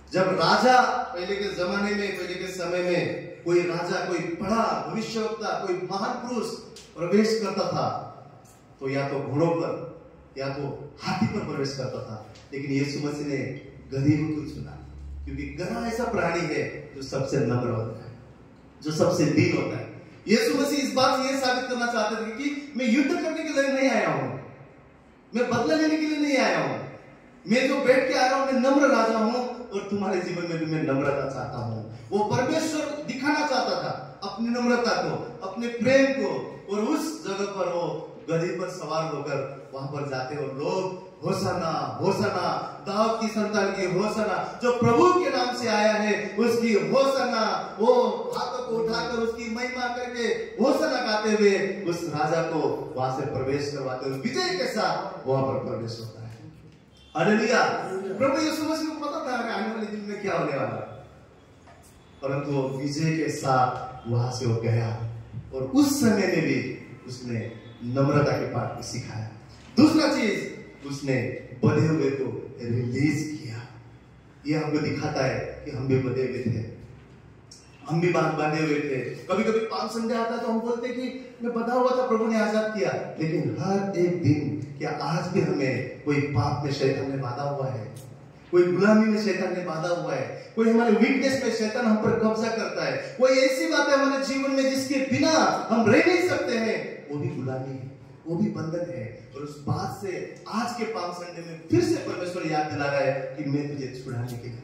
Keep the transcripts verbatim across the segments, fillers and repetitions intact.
जब राजा पहले के जमाने में, पहले के समय में कोई राजा, कोई बड़ा भविष्यवक्ता, कोई महान पुरुष प्रवेश करता था तो या तो घोड़ों पर या तो हाथी पर प्रवेश करता था, लेकिन यीशु मसीह ने गधे को क्यों चुना? क्योंकि गधा ऐसा प्राणी है जो सबसे नम्र होता है, जो सबसे दीन होता है। यीशु मसीह इस बात से यह साबित करना चाहते थे कि मैं युद्ध करने के लिए नहीं आया हूं, मैं बदला लेने के लिए नहीं आया हूं, मैं जो बैठ के आया हूं, मैं नम्र राजा हूं और तुम्हारे जीवन में भी मैं नम्रता चाहता हूं। वो परमेश्वर दिखाना चाहता था अपनी नम्रता को, अपने प्रेम को, और उस जगह पर वो गधे पर सवार होकर वहां पर जाते और लोग होशाना होशाना, दाऊद की संतान की होशाना, जो प्रभु के नाम से आया है उसकी होशाना, वो हाथों को उठाकर उसकी महिमा करके होशाना गाते हुए उस राजा को वहां से प्रवेश करवाते हुए विजय के साथ वहां पर प्रवेश होता है। हालेलुया। प्रभु यीशु मसीह को पता था आने वाले दिन में क्या होने वाला, परंतु वो विजय के साथ वहां से वो गया और उस समय में भी उसने नम्रता के पाठ को सिखाया। दूसरा चीज, उसने बंधे हुए को रिलीज किया। यह हमको दिखाता है कि हम भी बंधे हुए थे, हम भी बांध बांधे हुए थे। कभी कभी पांच संडे आता तो हम बोलते कि मैं बंधा हुआ था, प्रभु ने आजाद किया, लेकिन हर एक दिन क्या आज भी हमें कोई पाप में शैतान ने बांधा हुआ है, कोई गुलामी में शैतान ने बांधा हुआ है, कोई हमारे वीकनेस में शैतान हम पर कब्जा करता है, कोई ऐसी बात है हमारे जीवन में जिसके बिना हम रह नहीं सकते हैं, वो भी गुलामी है, वो भी बंधन है। और उस बात से आज के पाम संडे में फिर से परमेश्वर याद दिला रहा है कि मैं तुझे छुड़ाने के लिए।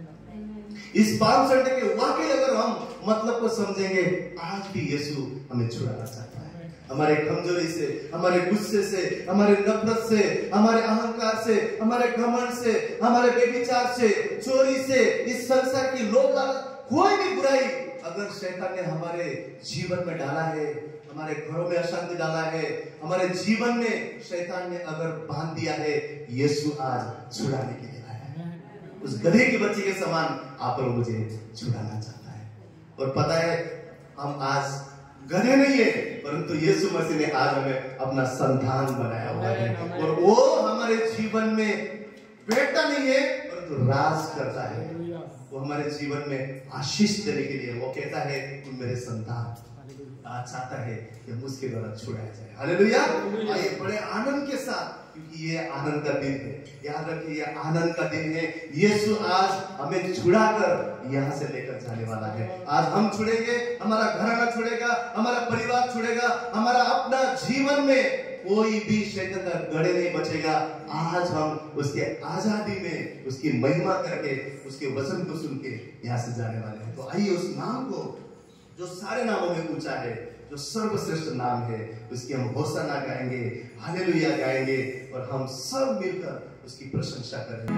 इस पाम संडे के वाकई अगर हम मतलब को समझेंगे, आज भी यीशु हमें छुड़ाना चाहता है, हमारे कमजोरी से, हमारे गुस्से से, हमारे नफरत से, हमारे अहंकार से, हमारे घमंड से, हमारे व्यभिचार से, चोरी से, इस संसार की लोभ लालच, कोई भी बुराई अगर शैतान ने हमारे जीवन में डाला है, हमारे घरों में अशांति डाला है, हमारे जीवन में शैतान ने अगर बांध दिया है, यीशु आज छुड़ाने के लिए आया है। उस गधे की बच्ची के समान आप और मुझे छुड़ाना चाहता है। और पता है, हम आज गधे नहीं है, परंतु यीशु मसीह ने आज हमें अपना संतान बनाया हुआ है, और वो हमारे जीवन में बैठता नहीं है परंतु राज करता है। वो हमारे जीवन में आशीष देने के लिए वो कहता है, तुम मेरे संतान, आज चाहता है कि हम उसके द्वारा छुड़ाया जाए। हालेलुया। आइए बड़े आनंद के साथ, क्योंकि ये आनंद का दिन है, याद रखिए ये आनंद का दिन है। यीशु आज हमें छुड़ाकर यहाँ से लेकर जाने वाला है। आज हम छुड़ेंगे, हमारा घराना छुड़ेगा, हमारा परिवार छुड़ेगा, हमारा अपना जीवन में कोई भी शैतान का गड़े नहीं बचेगा। आज हम उसके आजादी में उसकी महिमा करके, उसके वचन को सुन के यहाँ से जाने वाले हैं। तो आइए उस नाम को जो सारे नामों में ऊंचा है, जो सर्वश्रेष्ठ नाम है, उसकी हम होशाना गाएंगे, हालेलुया गाएंगे, और हम सब मिलकर उसकी प्रशंसा करेंगे।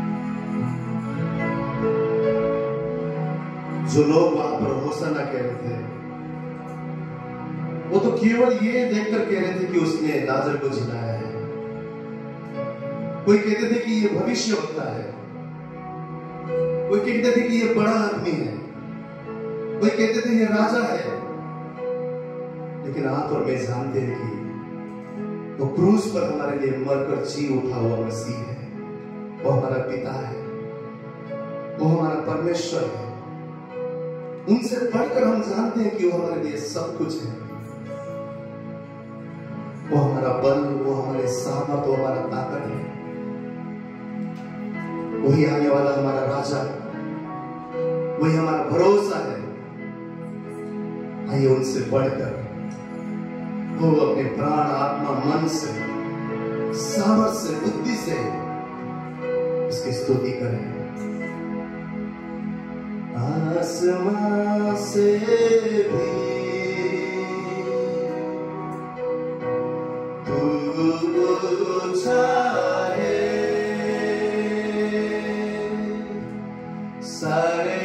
जो लोग वहां पर होशाना कह रहे थे, वो तो केवल ये देखकर कह रहे थे कि उसने लाजर को जिलाया है। कोई कहते थे कि ये भविष्यवक्ता है, कोई कहते थे कि ये बड़ा आदमी है, कोई कहते थे ये राजा है। लेकिन आप और मैं जानते हैं कि वो क्रूस पर हमारे लिए मरकर जी उठा हुआ मसीह है। वो हमारा पिता है, वो हमारा परमेश्वर है। उनसे बढ़कर हम जानते हैं कि वो हमारे लिए सब कुछ है। वो हमारा बल, वो हमारे सामर्थ, वो हमारा ताकत है। वही आने वाला हमारा राजा, वही हमारा भरोसा है। आइए उनसे बढ़कर वो अपने प्राण, आत्मा, मन से, सामर्थ से, बुद्धि से उसकी स्तुति करें। आसमां से भी तू छाए, सारे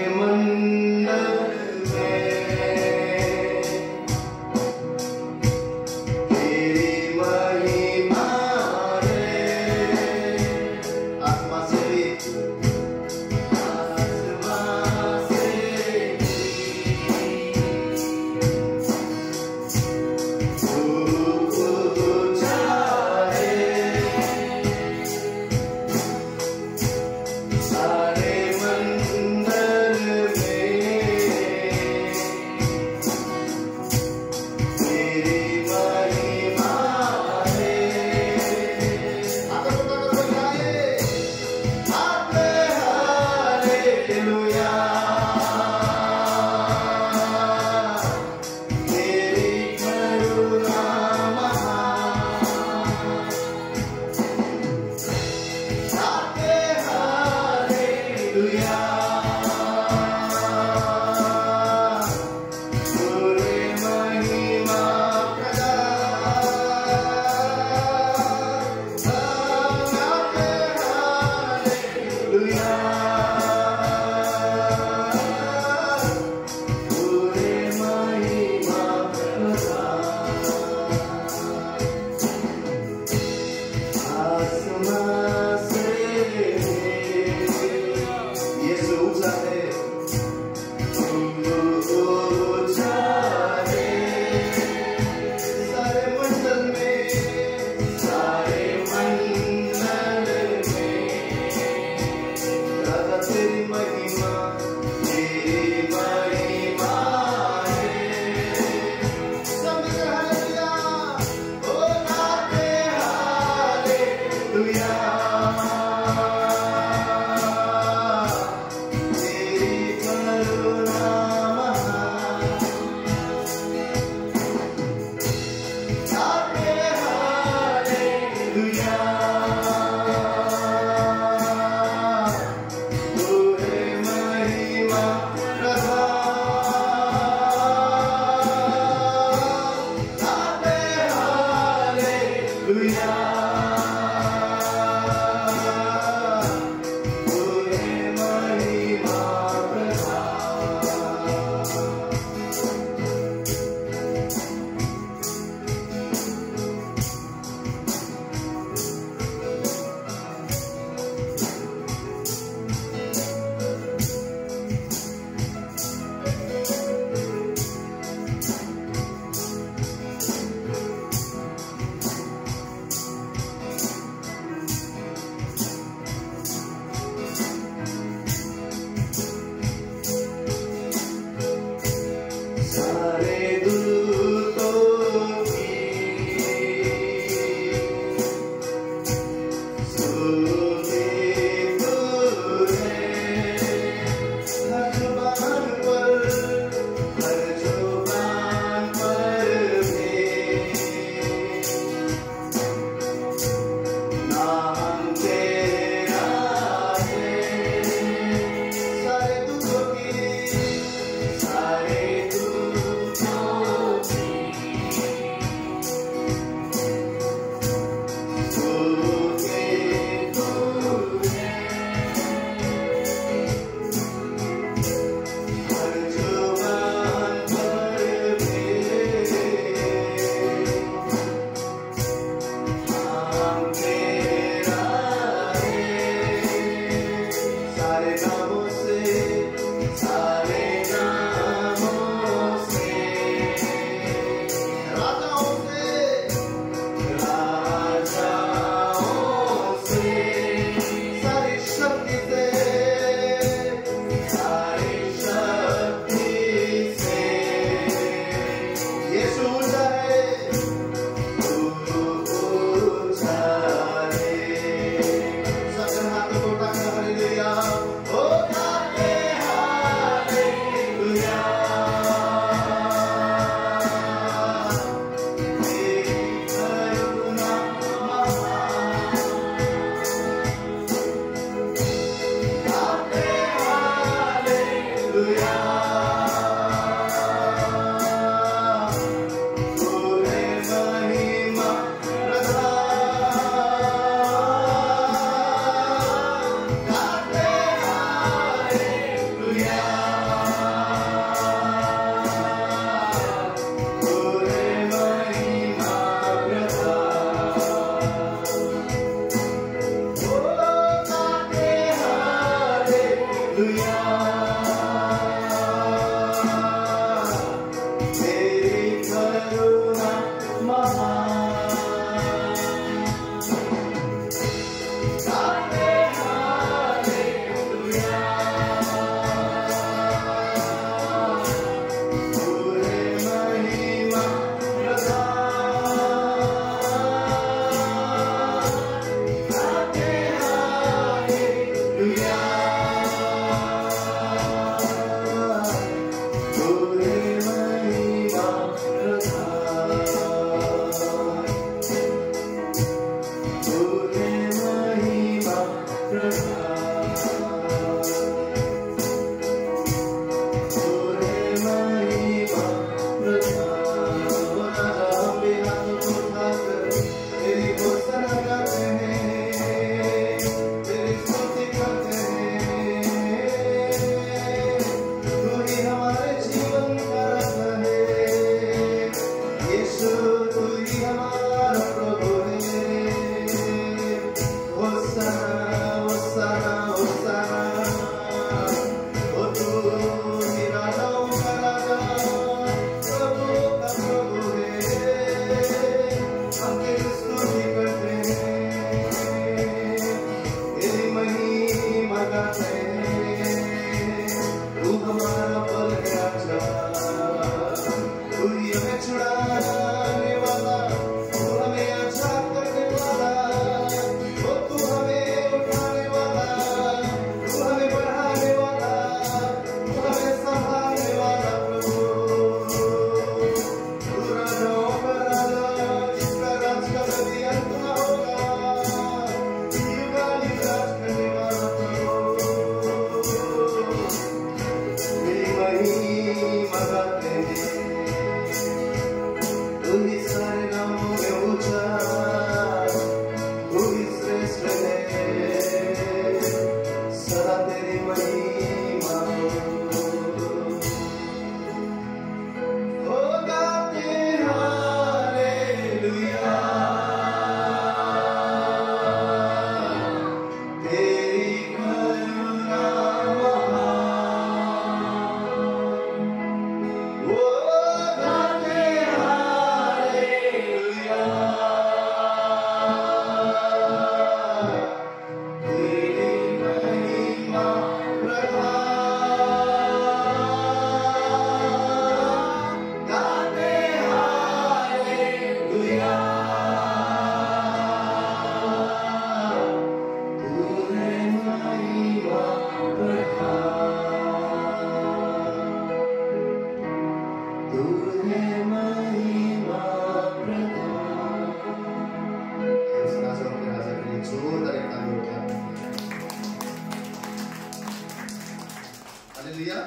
हालेलुया।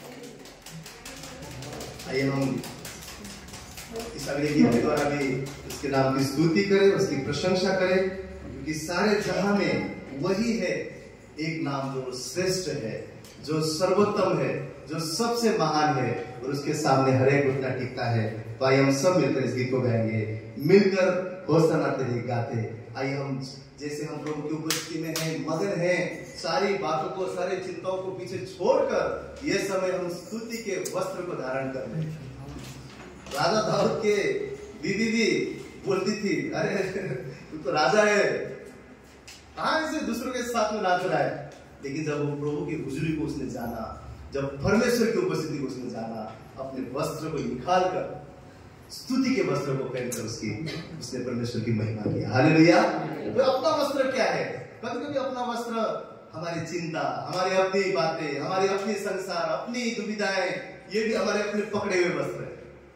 आइए हम इस अगले गीत के द्वारा भी उसके नाम की स्तुति करें, उसकी प्रशंसा करें, क्योंकि सारे जहां में वही है एक नाम जो श्रेष्ठ है, जो सर्वोत्तम है, जो सबसे महान है, और उसके सामने हर एक घुटना टिकता है। तो आइए हम सब मिलकर इस गीत को गाएंगे, मिलकर होसना तेरे गाते। आइए हम जैसे हम प्रभु की उपस्थिति में हैं, मगन हैं, सारी बातों को, सारी चिंताओं को पीछे छोड़कर ये समय हम स्तुति के वस्त्र को धारण कर रहे हैं। राजा दाऊद के बीवी भी बोलती थी, अरे तू तो राजा है, कहां से दूसरों के साथ में नाच रहा है। लेकिन जब वो प्रभु की हुजूरी को उसने जाना, जब परमेश्वर की उपस्थिति को उसने जाना, अपने वस्त्र को निकाल कर, स्तुति के वस्त्र को पहनकर उसकी उसने परमेश्वर की महिमा की। हालेलुया। तो अपना वस्त्र क्या है? कभी कभी अपना वस्त्र हमारी चिंता, हमारी अपनी बातें, हमारी अपनी संसार, अपनी दुविधाएं, ये भी हमारे अपने पकड़े हुए वस्त्र है।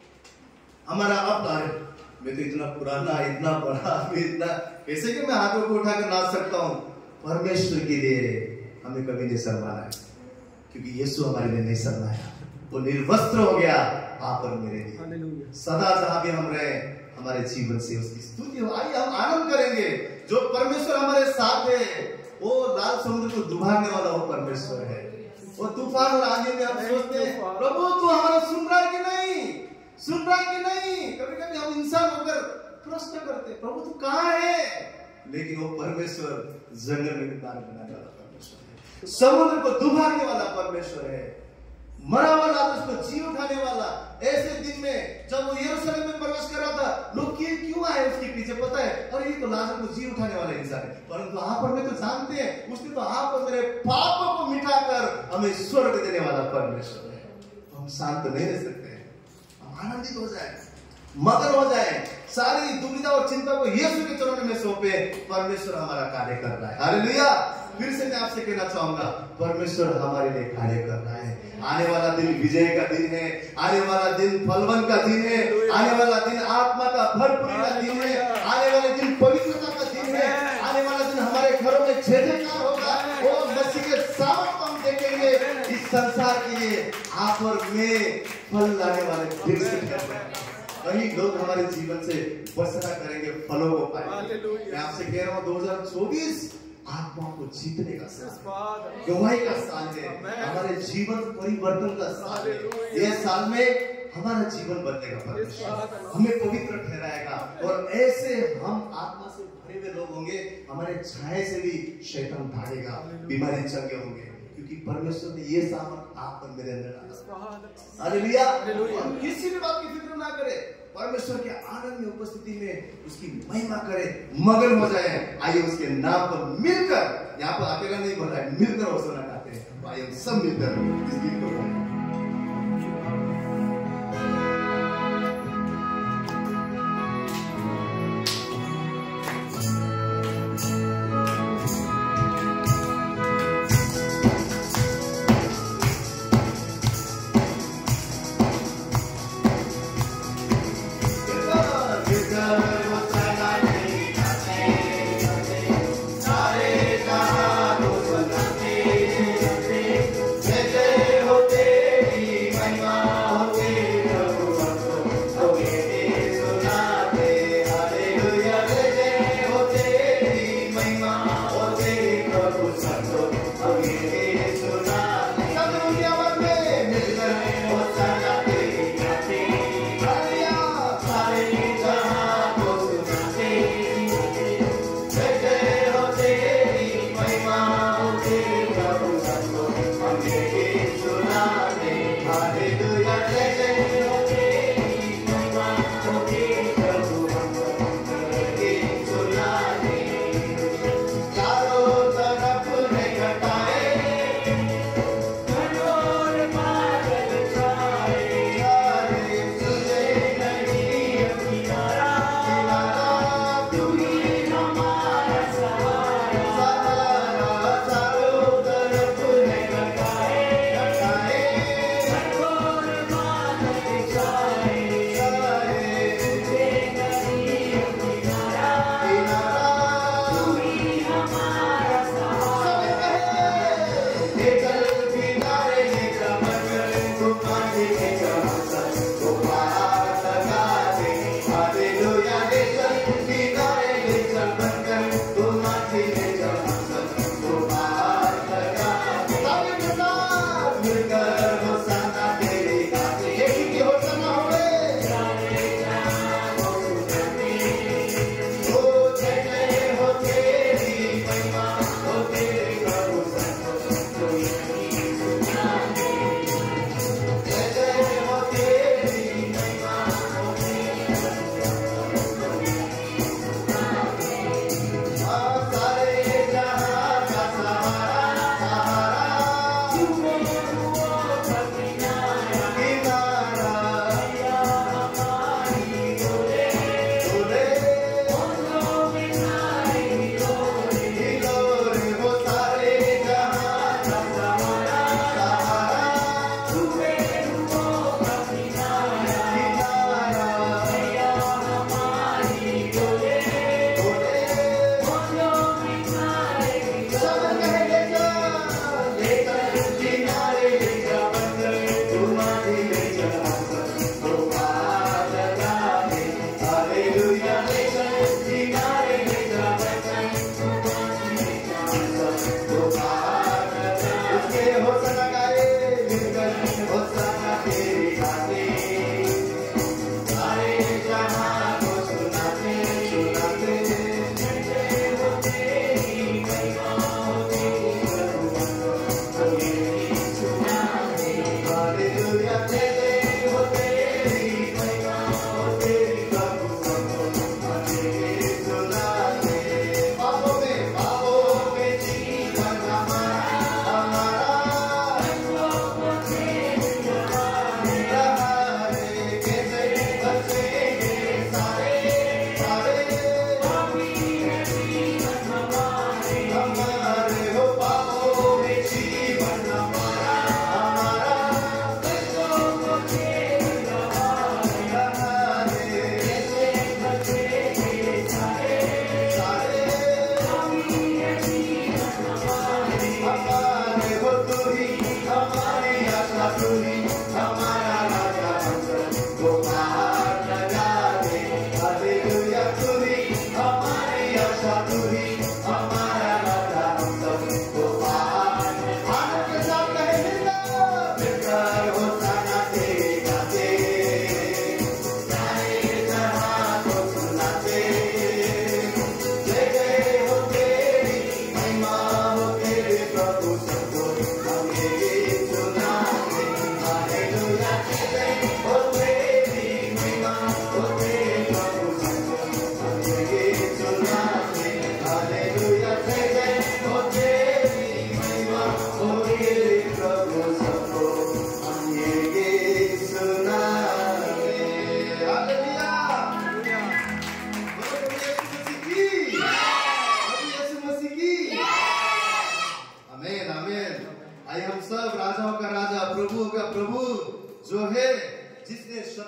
हमारा अपना है, मैं तो इतना पुराना, इतना बड़ा, मैं इतना कैसे कि मैं हाथों को उठाकर नाच सकता हूँ। परमेश्वर के लिए हमें कभी नहीं शर्माना है, क्योंकि यीशु हमारे लिए नहीं शर्माया, वो निर्वस्त्र हो गया आप और मेरे लिए। सदा जहां भी हम रहे, हमारे जीवन से उसकी स्तुति हो। आइए हम आनंद करेंगे, जो परमेश्वर हमारे साथ है, वो लाल समुद्र को डुबाने वाला वो परमेश्वर है। वो तूफान और आंधी में हम सोचते हैं, प्रभु तू हमारा सुन रहा है कि नहीं, सुन रहा है कि नहीं। कभी कभी हम इंसान होकर प्रश्न करते, प्रभु तू कहाँ है? लेकिन वो परमेश्वर जंगल में भी तार बनाने वाला परमेश्वर है, समुद्र को डुबाने वाला परमेश्वर है, मरा हुआ लाजर को जी उठाने वाला। ऐसे दिन में जब वो यरूशलेम में प्रवेश कर रहा था, लोग क्यों आए उसके पीछे, पता है, अरे ये तो लाजर को जी उठाने वाला इंसान है। परंतु आप और मैं तो जानते हैं, उसने तो आप और मेरे पापों को मिटाकर हमें स्वर्ग देने वाला परमेश्वर है। हम शांत नहीं रह सकते, हम आनंदित हो जाए, मगन हो जाए, सारी दुविधा और चिंता को यीशु के चरणों में सौंपे। परमेश्वर हमारा कार्य कर रहा है। हालेलुया। फिर से मैं आपसे कहना चाहूंगा, परमेश्वर हमारे लिए कार्य कर रहा है। आने वाला दिन विजय का दिन है, आने वाला दिन फलवन का दिन है, आने वाला दिन आत्मा का भरपूरी का दिन है, आने वाले दिन पवित्रता का दिन है, आने वाला दिन हमारे घरों में जय जयकार होगा। वो मसीह के सामने हम देखेंगे, इस संसार के लिए आप और मैं फल लाने वाले वृक्ष, वही लोग हमारे जीवन से बसना करेंगे, फलों को पाएंगे। मैं आपसे कह रहा हूँ, दो हज़ार चौबीस आत्मा को जीतने का साल, गवाही का साल है, हमारे जीवन परिवर्तन का साल है। ये साल में हमारा जीवन बदलेगा, परमेश्वर हमें पवित्र ठहराएगा, और ऐसे हम आत्मा से भरे हुए लोग होंगे। हमारे छाए से भी शैतान भागेगा, बीमारी चंगे होंगे, क्योंकि परमेश्वर ने ये सामर्थ आप और मेरे अंदर डाला। हालेलुया। हम किसी भी बात की फिक्र ना करें, परमेश्वर के आनंद में उपस्थिति में उसकी महिमा करें, मगन हो जाए। आइए उसके नाम पर मिलकर, यहाँ पर अकेला नहीं बोला है, मिलकर होसना गाते हैं। आइए सब मिलकर इस गीत को गाएं। होते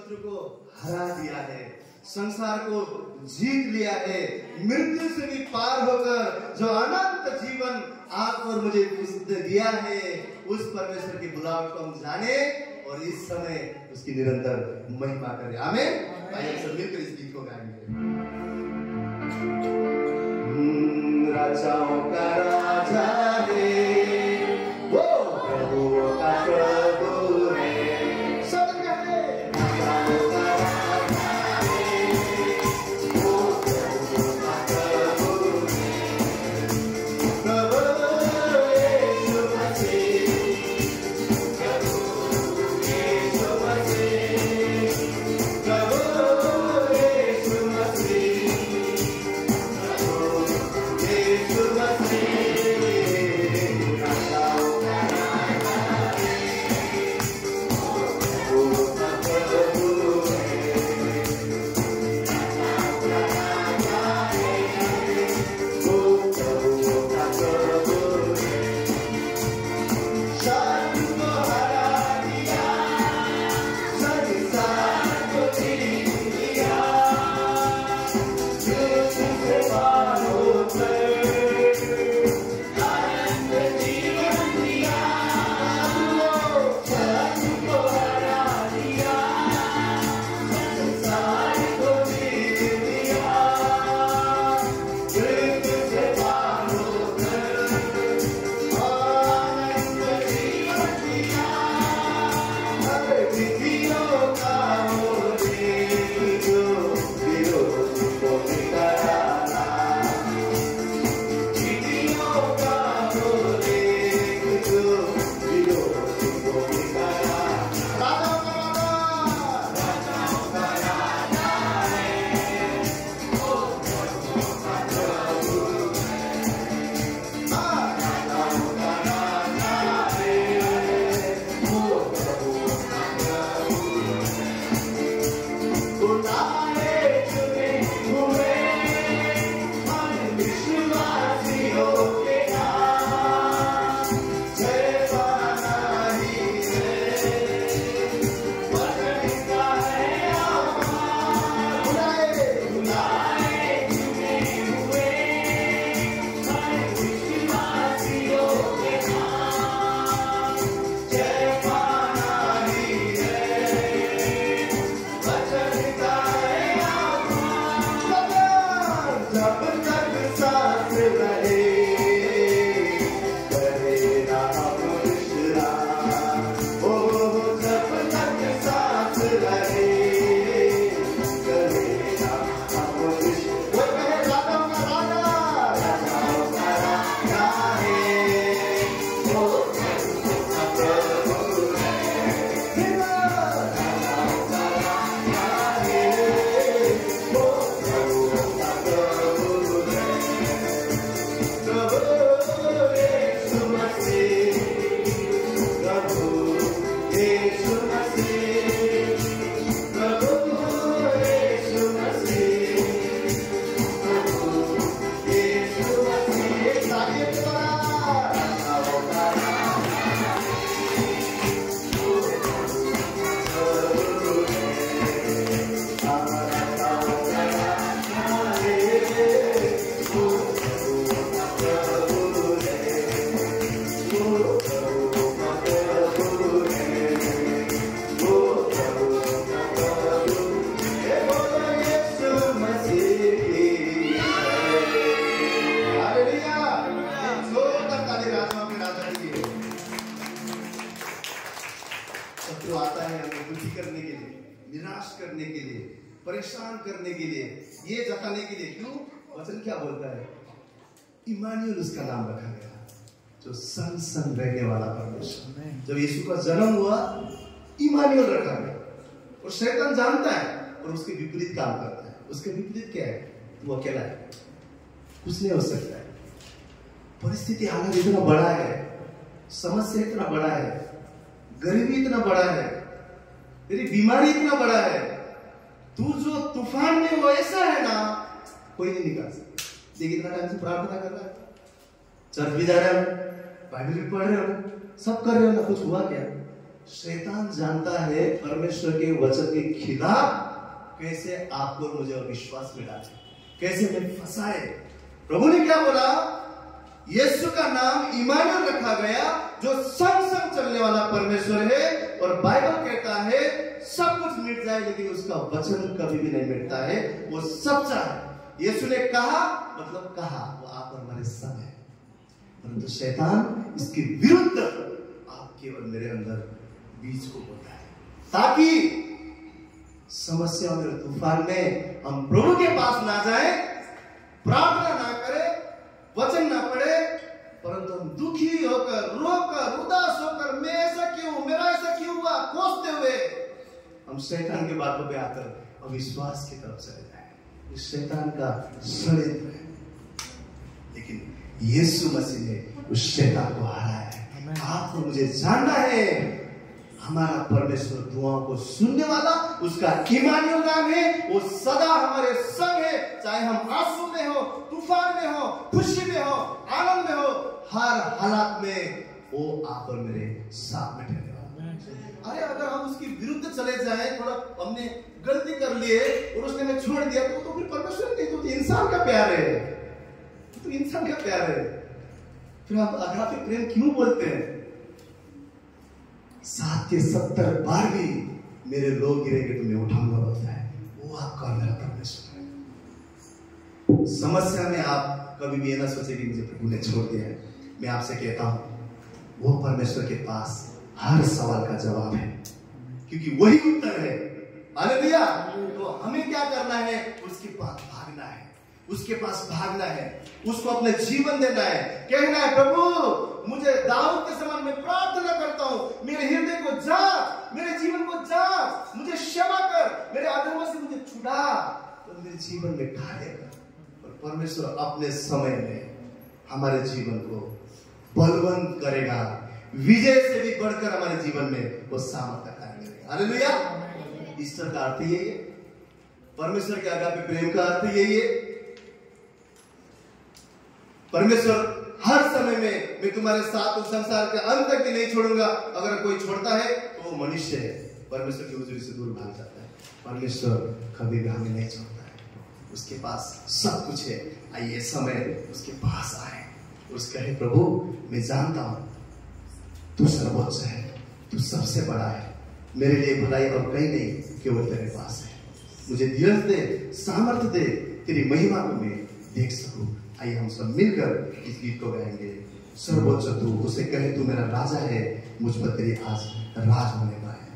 शत्रु को हरा दिया है, संसार को जीत लिया है, मृत्यु से भी पार होकर जो अनंत जीवन आप और मुझे उसने दिया है, उस परमेश्वर के बुलावे को हम जाने और इस समय उसकी निरंतर महिमा करें। आमीन। आइए सब मिलकर इस गीत को गाएंगे। राजाओं का राजा है वो, प्रभुओं का प्रभु है। सब कहते राजाओं का राजा है वो, प्रभुओं का प्रभु है। प्रभु यीशु मसीह, प्रभु यीशु मसीह, प्रभु यीशु मसीह, परेशान करने के लिए, ये जताने के लिए। क्यों? वचन क्या बोलता है? इमानुएल उसका नाम रखा गया, जो संग संग रहने वाला परमेश्वर। जब यीशु का जन्म हुआ, इमानुएल रखा गया। और शैतान जानता है और उसके विपरीत काम करता है। उसके विपरीत क्या है? वो अकेला है, कुछ नहीं हो सकता है। परिस्थिति हालत इतना बड़ा है, समस्या इतना बड़ा है, गरीबी इतना बड़ा है, तेरी बीमारी इतना बड़ा है, तू जो तूफान में वो ऐसा है ना, कोई नहीं निकाल सकता। देखिए इतना टाइम से प्रार्थना कर रहा है, चर्च भी जा रहे हो, बाइबल भी पढ़ रहे हो, सब कर रहे हो ना, कुछ हुआ क्या? शैतान जानता है परमेश्वर के वचन के खिलाफ कैसे आपको और मुझे अविश्वास में डाले, कैसे हमें फंसाए। प्रभु ने क्या बोला? यीशु का नाम इमानुएल रखा गया, जो संग संग चलने वाला परमेश्वर है। और बाइबल कहता है सब कुछ मिट जाए लेकिन उसका वचन कभी भी नहीं मिटता है, वो सच्चा है। यीशु ने कहा मतलब कहा, वो आप और हमारे संग है। परंतु शैतान इसके विरुद्ध आपके और मेरे अंदर बीज को बोता है, ताकि समस्या और तूफान में हम प्रभु के पास ना जाए, प्रार्थना ना करें, वचन ना पढ़े, परंतु हम दुखी होकर, रोकर, उदास होकर, मैं ऐसा क्यों, मेरा ऐसा क्यों हुआ, कोसते हुए हम शैतान के बातों पे आकर अविश्वास की तरफ चले जाए। इस शैतान का षड्यंत्र है, लेकिन यीशु मसीह ने उस शैतान को हराया है। आपको मुझे जानना है हमारा परमेश्वर दुआओं को सुनने वाला, उसका इमानुएल नाम है, वो सदा हमारे संग है। चाहे हम आंसू में हो, तूफान में हो, खुशी में हो, आनंद में हो, हर हालात में वो आप और मेरे साथ में रहने वाला। अरे अगर हम उसके विरुद्ध चले जाएं, थोड़ा हमने गलती कर लिए और उसने हमें छोड़ दिया, तो, तो फिर परमेश्वर नहीं, तो इंसान का प्यार है, तो इंसान का प्यार है। फिर आप अगापे प्रेम क्यों बोलते हैं? सात के सत्तर बार भी मेरे लोग गिरेंगे तो मैं उठाऊंगा बोलता है, वो आपका और मेरा परमेश्वर है। समस्या में आप कभी भी ये ना सोचे कि मुझे प्रभु ने छोड़ दिया है। मैं आपसे कहता हूं वो परमेश्वर के पास हर सवाल का जवाब है, क्योंकि वही उत्तर है। हालेलुया। तो हमें क्या करना है? उसके पास भागना है, उसके पास भागना है, उसको अपने जीवन देना है, कहना है प्रभु मुझे दाऊद के समान मैं प्रार्थना करता हूं, मेरे हृदय को जांच, मेरे जीवन को जांच, मुझे क्षमा कर, मेरे अधर्मों से मुझे छुड़ा, तो मेरे जीवन में कार्य कर। और परमेश्वर अपने समय में हमारे जीवन को बलवंत करेगा, विजय से भी बढ़कर हमारे जीवन में वो सामर्थ्य कार्य करेगा। हालेलुया। ईस्टर का अर्थ यही है, परमेश्वर के आगापे प्रेम का अर्थ यही है। परमेश्वर हर समय में मैं तुम्हारे साथ उस संसार के अंत तक भी नहीं छोड़ूंगा। अगर कोई छोड़ता है तो वो मनुष्य है, परमेश्वर की हुजूरी से दूर भाग जाता है। परमेश्वर कभी भी हमें नहीं छोड़ता है, उसके पास सब कुछ है। आइए समय उसके पास आए, उसका कहे प्रभु मैं जानता हूं तू सर्वोच्च है, तू सबसे बड़ा है, मेरे लिए भलाई और कहीं नहीं, केवल तेरे पास है। मुझे धीरज दे, सामर्थ्य दे, तेरी महिमा को मैं देख सकूं। आइए हम सब मिलकर इस गीत को गाएंगे। सर्वोच्च तू, उसे कहे तू मेरा राजा है, मुझ पर तेरी आज राज होने का है।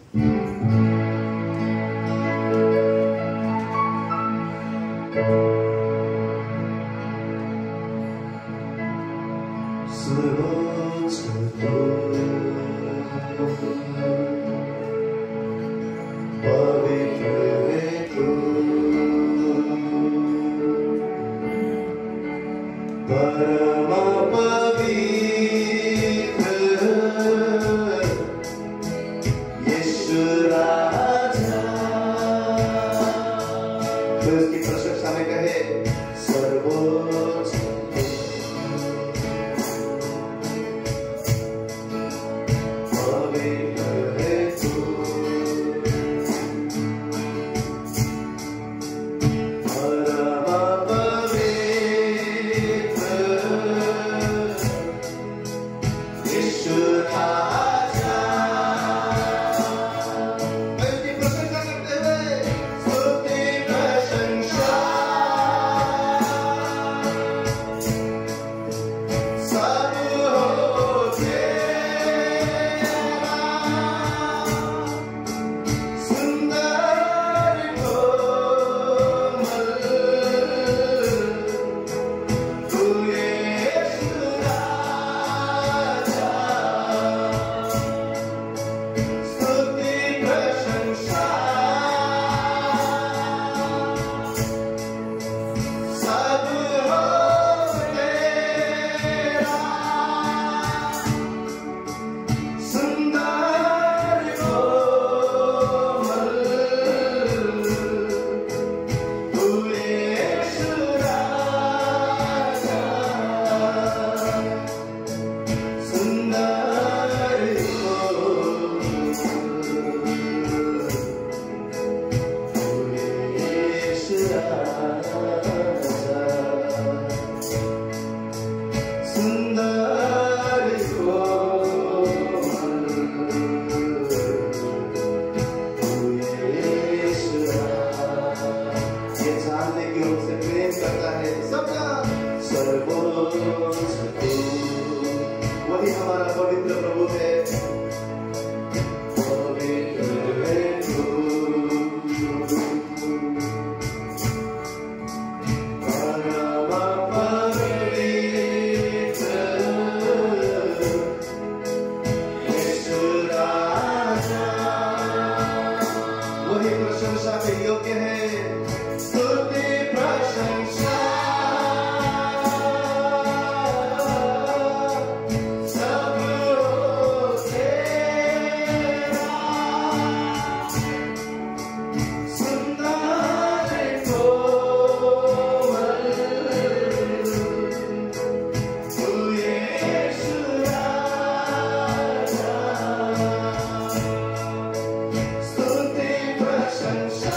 सर्वोच्च तू, पवित्र है तू, परम पवित्र यीशु राजा। तो इसकी प्रशंसा में कहे सर्वोच्च पवित्र है तू, परम सर्वोच्च तू, वही हमारा पवित्र प्रभु है। पवित्र है तू, परम पवित्र यीशु राजा, वही प्रशंसा के योग्य है। स्तुति प्रशंसा सब तेरा, सुंदर कोमल तू यीशु राजा। स्तुति प्रशंसा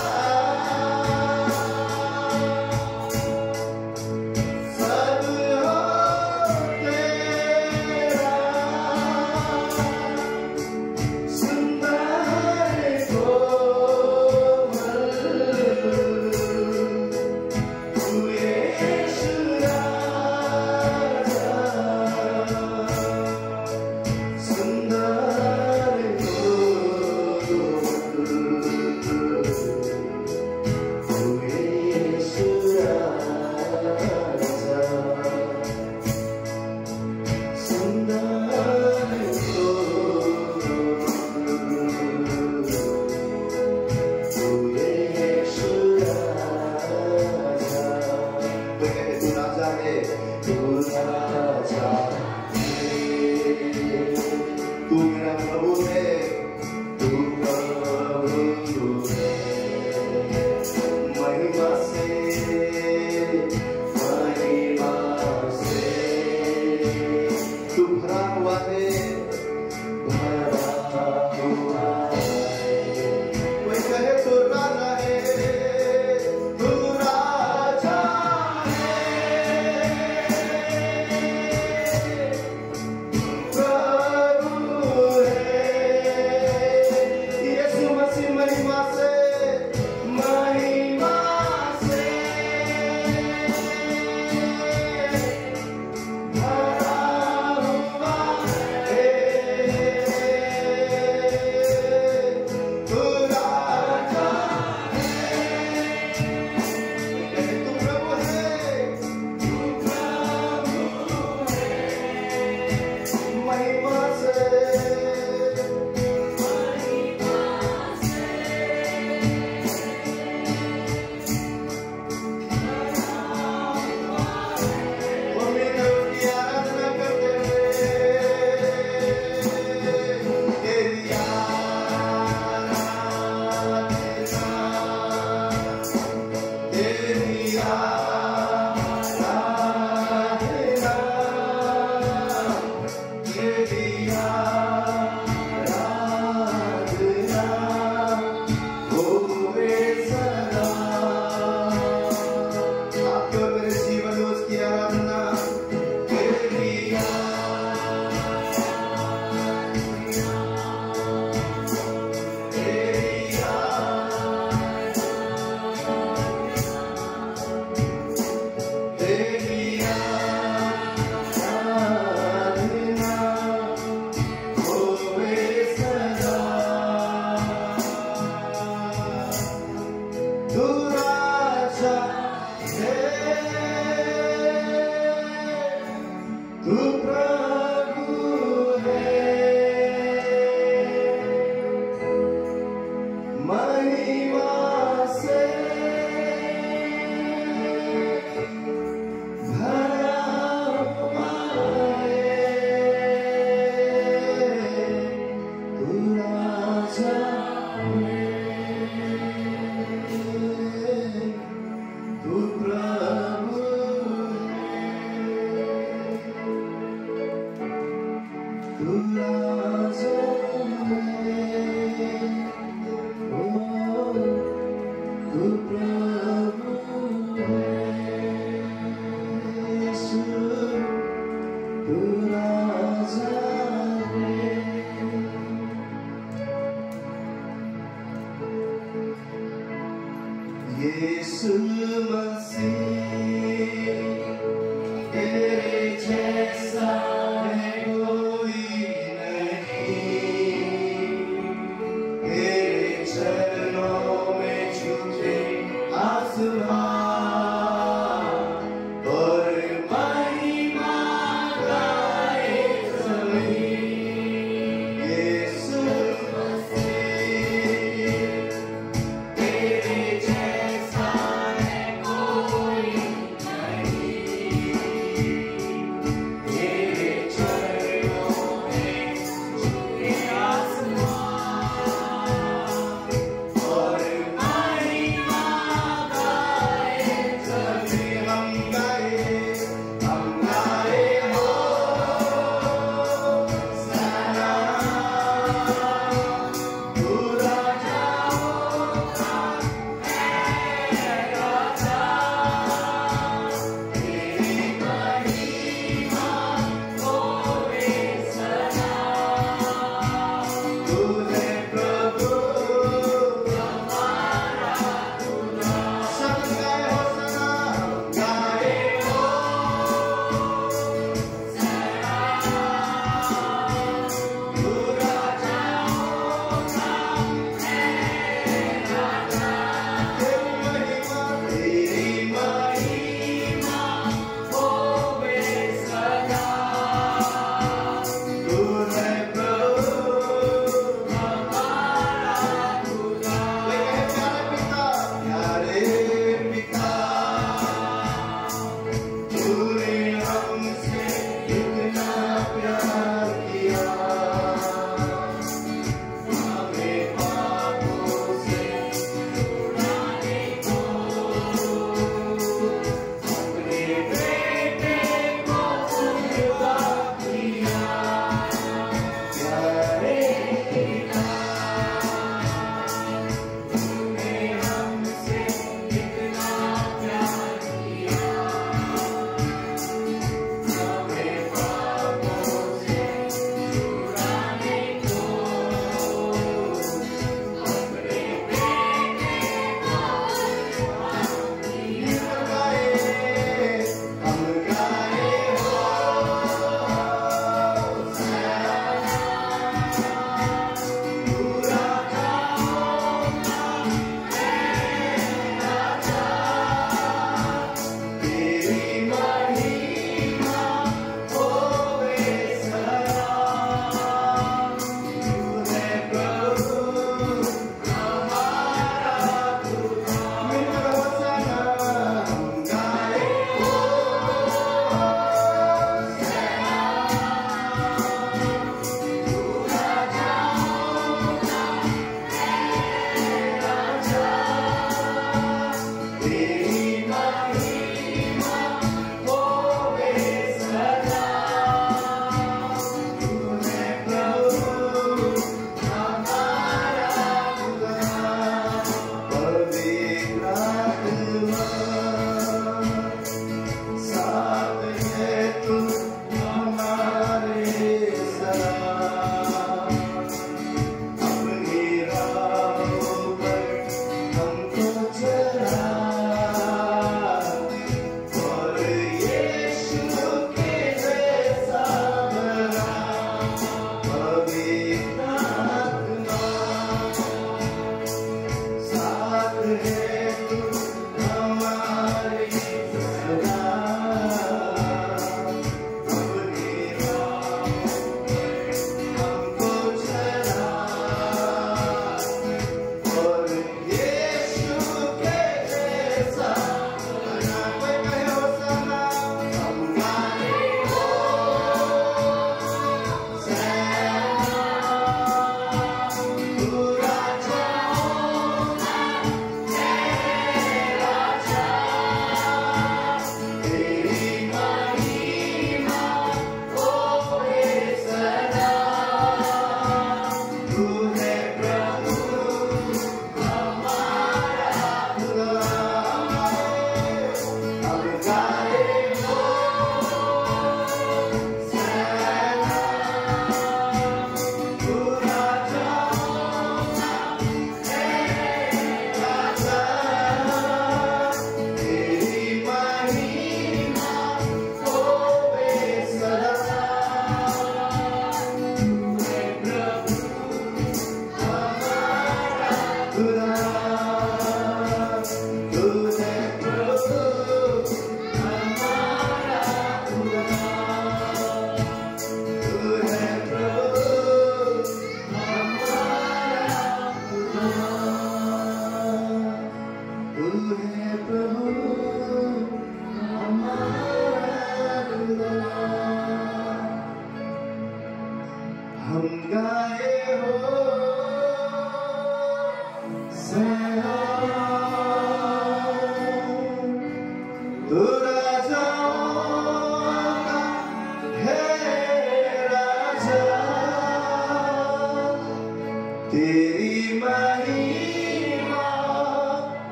यीशु मसीह तेरे जैसा है कोई नहीं, तेरे चरणों में झुके आसमां और महिमा गाए ज़मीन। यीशु मसीह, तेरे जैसा है कोई नहीं,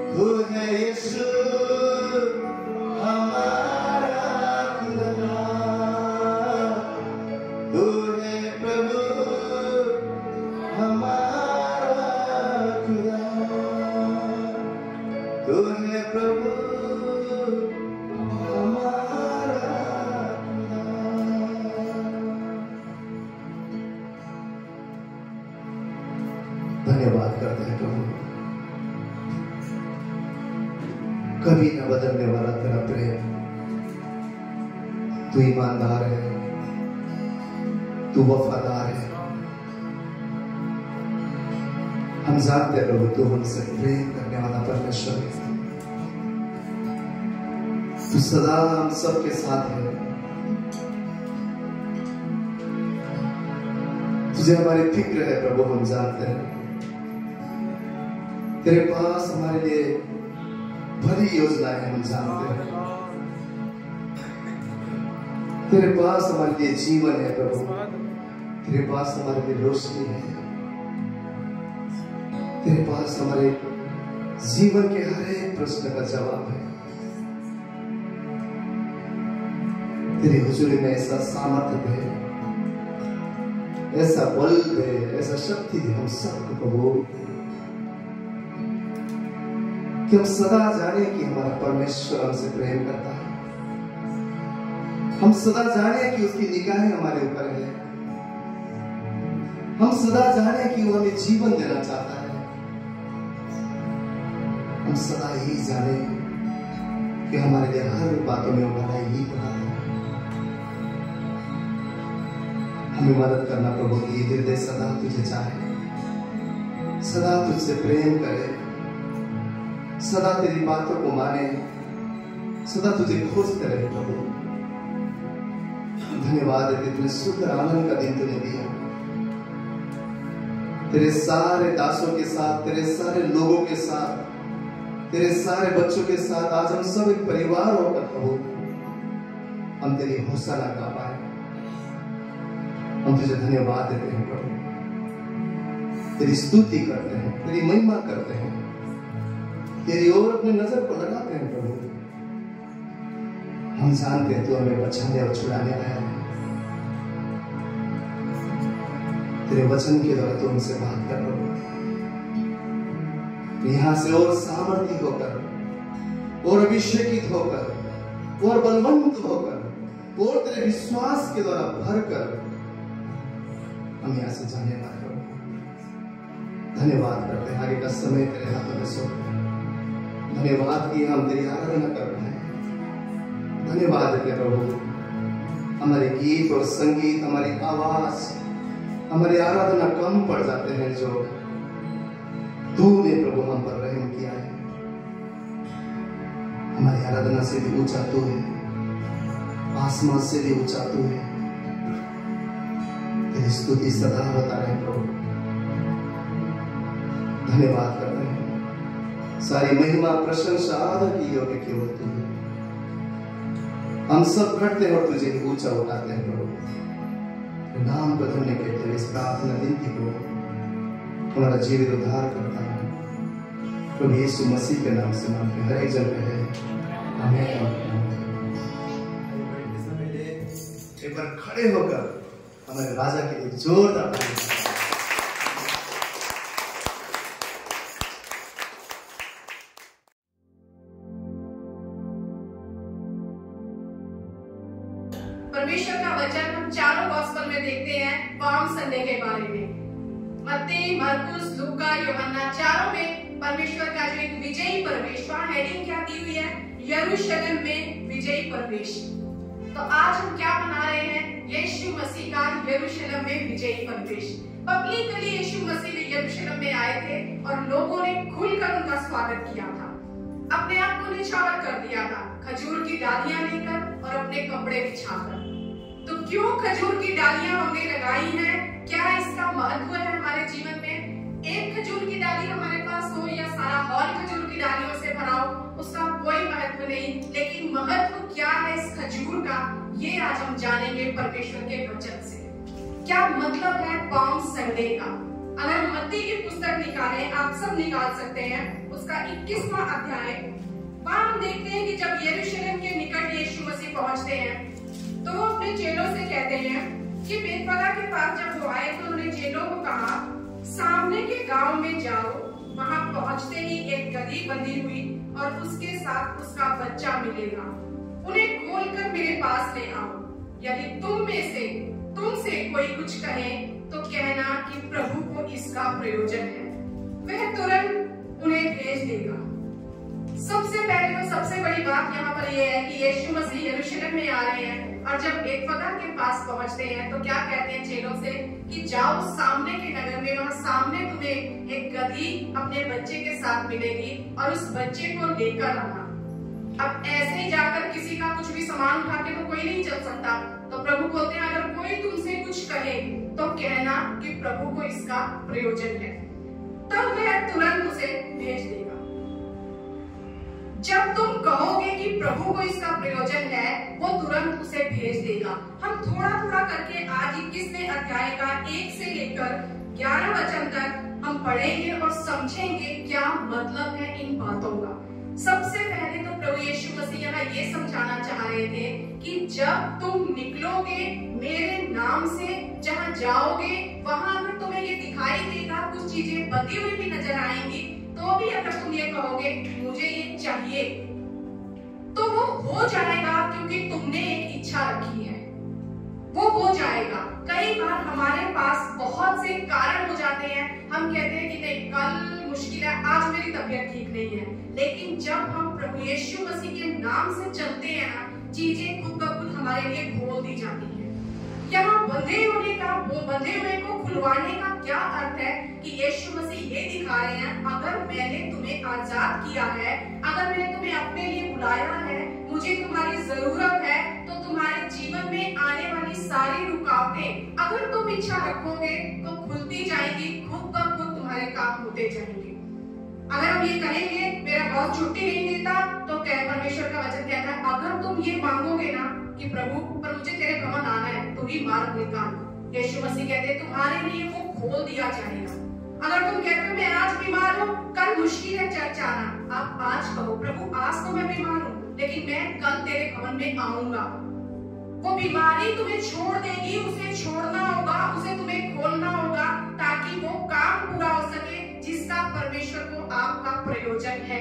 तू है यीशु हमारा खुदा, तू है प्रभु हमारा खुदा, तू है प्रभु हमारा खुदा। धन्यवाद करते हैं प्रभु, कभी न बदलने वाला तेरा प्रेम, तू ईमानदार है, तू वफादार है। हम जानते हैं प्रभु तू हमसे प्रेम करने वाला परमेश्वर है, तू सदा हम सबके साथ है। तुझे हमारी फिक्र है प्रभु, हम जानते हैं तेरे पास हमारे लिए भली योजनाएं, हम जानते हैं तेरे पास हमारे लिए जीवन है प्रभु, तेरे पास हमारे लिए रोशनी है, तेरे पास हमारे जीवन के हर एक प्रश्न का जवाब है। तेरी हुजूरी में ऐसा सामर्थ्य है, ऐसा बल है, ऐसा शक्ति है हम सबको प्रभु, कि हम सदा जाने कि हमारा परमेश्वर हमसे प्रेम करता है, हम सदा जाने कि उसकी निगाहें हमारे ऊपर है, हम सदा जाने कि वो हमें जीवन देना चाहता है, हम सदा यही जाने कि हमारे लिए हर बातों में हमारा यही बना है। हमें मदद करना प्रभु कि हृदय सदा तुझे चाहे, सदा तुझसे प्रेम करे, सदा तेरी बातों को माने, सदा तुझे खोजते रहे प्रभु। धन्यवाद है कि तुझे सुंदर आनंद का दिन तूने दिया, तेरे सारे दासों के साथ, तेरे सारे लोगों के साथ, तेरे सारे बच्चों के साथ आज हम सब एक परिवार होकर प्रभु हम तेरी होशाना गा पाए। हम तुझे धन्यवाद देते हैं प्रभु, तेरी स्तुति करते हैं, तेरी महिमा करते हैं, तेरी ओर अपनी नजर को लगाते हैं प्रभु। हम जानते हैं तू हमें बचाने और छुड़ाने आया है, तेरे वचन के द्वारा तू हमसे बात कर प्रभु, यहां से और सामर्थ्य होकर, और अभिषेकित होकर, और बलवंत होकर, और तेरे विश्वास के द्वारा भरकर हम यहां से जाने वाले प्रभु। धन्यवाद करते हैं, आगे का समय तेरे हाथों में सौंपते हैं। धन्यवाद कि हम तेरी आराधना कर रहे हैं। धन्यवाद देते प्रभु, हमारे गीत और संगीत, हमारी आवाज, हमारी आराधना कम पड़ जाते हैं, जो तूने प्रभु हम पर रहम किया है। हमारी आराधना से भी ऊंचा तू है, आसमान से भी ऊंचा तू है। तेरी स्तुति सदा होता रहे प्रभु। धन्यवाद करते हैं, सारी महिमा प्रशंसा आदर की योग्य केवल तू है। हम सब करते हैं और तुझे ऊंचा उठाते हैं प्रभु। नाम बदलने के लिए इस प्रार्थना विनती को हमारा जीवित उद्धार करता है प्रभु यीशु मसीह के नाम से मांगते हैं, हर एक जन कहे आमीन। एक बार खड़े होकर हमारे राजा के लिए जोरदार परमेश्वर का वचन हम चारों गॉस्पेल में देखते हैं पाम संडे के बारे में। मत्ती, मरकुस, लूका, यूहन्ना चारों में परमेश्वर का जो एक विजयी प्रवेश, वहां हेडिंग क्या दी हुई है? यरूशलेम में विजयी प्रवेश। तो आज हम क्या बना रहे हैं? यीशु मसीह का यरूशलेम में विजयी प्रवेश। पब्लिकली यीशु मसीह यरूशलेम में आए थे और लोगों ने खुलकर उनका स्वागत किया था, अपने आप को निछावर कर दिया था, खजूर की डालियां लेकर और अपने कपड़े बिछाकर। तो क्यों खजूर की डालियां हमने लगाई हैं? क्या इसका महत्व है हमारे जीवन में? एक खजूर की डाली हमारे पास हो या सारा हॉल खजूर की डालियों से भरा हो, उसका कोई महत्व नहीं, लेकिन महत्व क्या है इस खजूर का, ये आज हम जानेंगे परमेश्वर के वचन से। क्या मतलब है पाम संडे का? अगर हम मत्ती की पुस्तक निकालें, आप सब निकाल सकते हैं, उसका इक्कीसवां अध्याय, वहां हम देखते हैं कि जब यरूशलेम के निकट यीशु मसीह पहुंचते हैं तो वो अपने चेलों से कहते हैं कि बेतपगा के पास जब वो आए तो उन्होंने चेलों को कहा, सामने के गांव में जाओ, वहां पहुंचते ही एक गदही बंधी हुई और उसके साथ उसका बच्चा मिलेगा, उन्हें खोलकर मेरे पास ले आओ। यदि तुम में से तुमसे कोई कुछ कहे तो कहना कि प्रभु को इसका प्रयोजन है, वह तुरंत उन्हें भेज देगा। सबसे पहले तो सबसे बड़ी बात यहाँ पर यह है कि यीशु मसीह यरूशलेम में आ रहे हैं और जब बेतपगा के पास पहुंचते हैं तो क्या कहते हैं चेलों से कि जाओ सामने के नगर में, वहां सामने तुम्हें एक गदही अपने बच्चे के साथ मिलेगी और उस बच्चे को लेकर आना। अब ऐसे ही जाकर किसी का कुछ भी सामान उठा के तो कोई नहीं चल सकता, तो प्रभु बोलते हैं अगर कोई तुमसे कुछ कहे तो कहना कि प्रभु को इसका प्रयोजन है, तब वह तुरंत उसे भेज देगा। जब तुम कहोगे कि प्रभु को इसका प्रयोजन है, वो तुरंत उसे भेज देगा। हम थोड़ा थोड़ा करके आज इक्कीसवें अध्याय का एक से लेकर ग्यारह वचन तक हम पढ़ेंगे और समझेंगे क्या मतलब है इन बातों का। सबसे पहले तो प्रभु यीशु मसीह यहाँ ये समझाना चाह रहे थे कि जब तुम निकलोगे मेरे नाम से, जहाँ जाओगे वहां अगर तुम्हें ये दिखाई देगा, कुछ चीजें बंधी हुई भी नजर आएंगी, तो भी अगर तुम ये कहोगे मुझे ये चाहिए, तो वो हो जाएगा, क्योंकि तुमने एक इच्छा रखी है, वो हो जाएगा। कई बार हमारे पास बहुत से कारण हो जाते हैं, हम कहते हैं कि नहीं कल मुश्किल है, आज मेरी तबीयत ठीक नहीं है, लेकिन जब हम प्रभु यीशु मसीह के नाम से चलते हैं ना, चीजें खुद ब खुद हमारे लिए खोल दी जाती है। यहाँ बंधे होने का, वो बंधे हुए को खुलवाने का क्या अर्थ है कि यीशु मसीह ये दिखा रहे हैं, अगर मैंने तुम्हें आजाद किया है, अगर मैंने तुम्हें अपने लिए बुलाया है, मुझे तुम्हारी जरूरत है, तो तुम्हारे जीवन में आने वाली सारी रुकावटें अगर तुम इच्छा रखोगे तो खुलती जाएगी, खुद ब खुद तुम्हारे काम होते जाएंगे। अगर हम ये कहेंगे मेरा बॉस छुट्टी नहीं देता, तो क्या परमेश्वर का वचन कहता है अगर तुम ये मांगोगे ना कि प्रभु पर मुझे तेरे भवन आना है, तो ही मार्ग निकाल। यीशु मसीह कहते हैं तुम्हारे लिए वो खोल दिया जाएगा। अगर तुम कहते हो मैं आज बीमार हूँ, कल मुश्किल है चर्च आना, आप आज कहो प्रभु आज तो मैं बीमार हूँ, लेकिन मैं कल तेरे भवन में आऊंगा। वो बीमारी तुम्हें छोड़ देगी, उसे छोड़ना होगा, उसे तुम्हें खोलना होगा, ताकि वो काम पूरा हो सके जिसका परमेश्वर को आपका प्रयोजन है।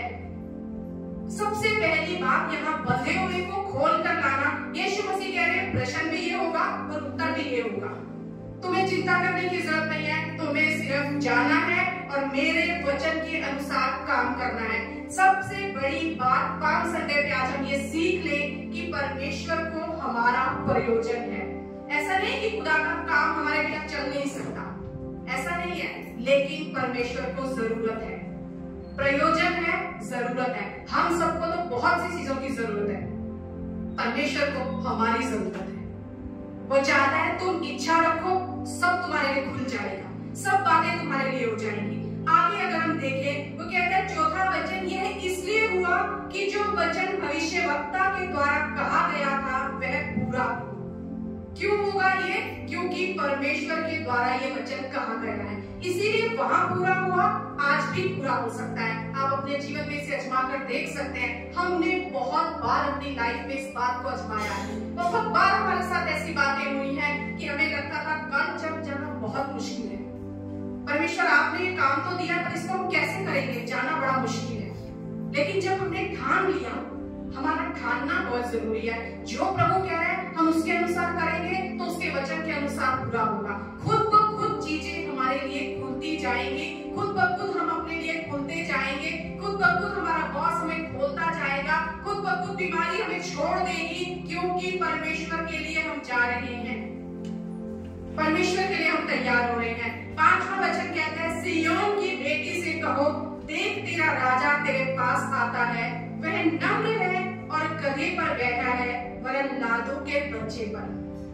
सबसे पहली बात यहाँ बंधे हुए को खोल कर लाना। यीशु मसीह कह रहे हैं प्रश्न भी ये होगा और उत्तर भी ये होगा। तुम्हें चिंता करने की जरूरत नहीं है, तुम्हें सिर्फ जाना है और मेरे वचन के अनुसार काम करना है। सबसे बड़ी बात पाम संडे पे आज हम ये सीख ले कि परमेश्वर को हमारा प्रयोजन है। ऐसा नहीं कि खुदा का काम हमारे बिना चल नहीं सकता, ऐसा नहीं है, लेकिन परमेश्वर को जरूरत है, प्रयोजन है, जरूरत है। हम सबको तो बहुत सी चीजों की जरूरत है, परमेश्वर को हमारी जरूरत है। वो चाहता है तुम इच्छा रखो, सब तुम्हारे लिए खुल जाएगा, सब बातें तुम्हारे लिए हो जाएंगी। आगे अगर हम देखें, वो कहता है चौथा वचन यह इसलिए हुआ कि जो वचन भविष्यवक्ता के द्वारा कहा गया था वह पूरा हो। क्यों होगा ये? क्योंकि परमेश्वर के द्वारा ये वचन कहा गया है, इसीलिए वहां पूरा हुआ, आज भी पूरा हो सकता है। आप अपने जीवन में इसे आजमा कर देख सकते हैं। हमने बहुत बार अपनी लाइफ में इस बात को आजमाया है, बहुत बार हमारे साथ ऐसी बातें हुई हैं कि हमें लगता था कल जब जाना बहुत मुश्किल है, परमेश्वर आपने ये काम तो दिया पर इसको हम कैसे करेंगे, जाना बड़ा मुश्किल है। लेकिन जब हमने ठान लिया, हमारा ठानना बहुत जरूरी है, जो प्रभु कह रहे हैं हम उसके अनुसार करेंगे तो उसके वचन के अनुसार पूरा होगा। खुद ब खुद चीजें हमारे लिए खुलती जाएंगी, खुद ब खुद हम अपने लिए खुलते जाएंगे, खुद ब खुद हमारा बॉस हमें खोलता जाएगा, खुद ब खुद बीमारी हमें छोड़ देगी, क्योंकि परमेश्वर के लिए हम जा रहे हैं, परमेश्वर के लिए हम तैयार हो रहे हैं। पांचवा वचन कहता है सिय्योन की बेटी से कहो देख तेरा राजा तेरे पास आता है, वह नम्र है और गधे पर बैठा है, वरन लादों के बच्चे पर।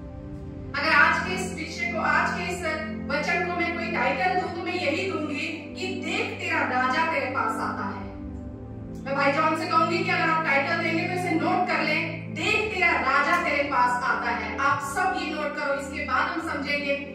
अगर आज के इस विषय को, आज के इस वचन को मैं कोई टाइटल दूं तो मैं यही दूंगी कि देख तेरा राजा तेरे पास आता है। मैं भाई जॉन से कहूंगी कि अगर आप टाइटल देंगे तो इसे नोट कर लें, देख तेरा राजा तेरे पास आता है। आप सब ये नोट करो, इसके बाद हम समझेंगे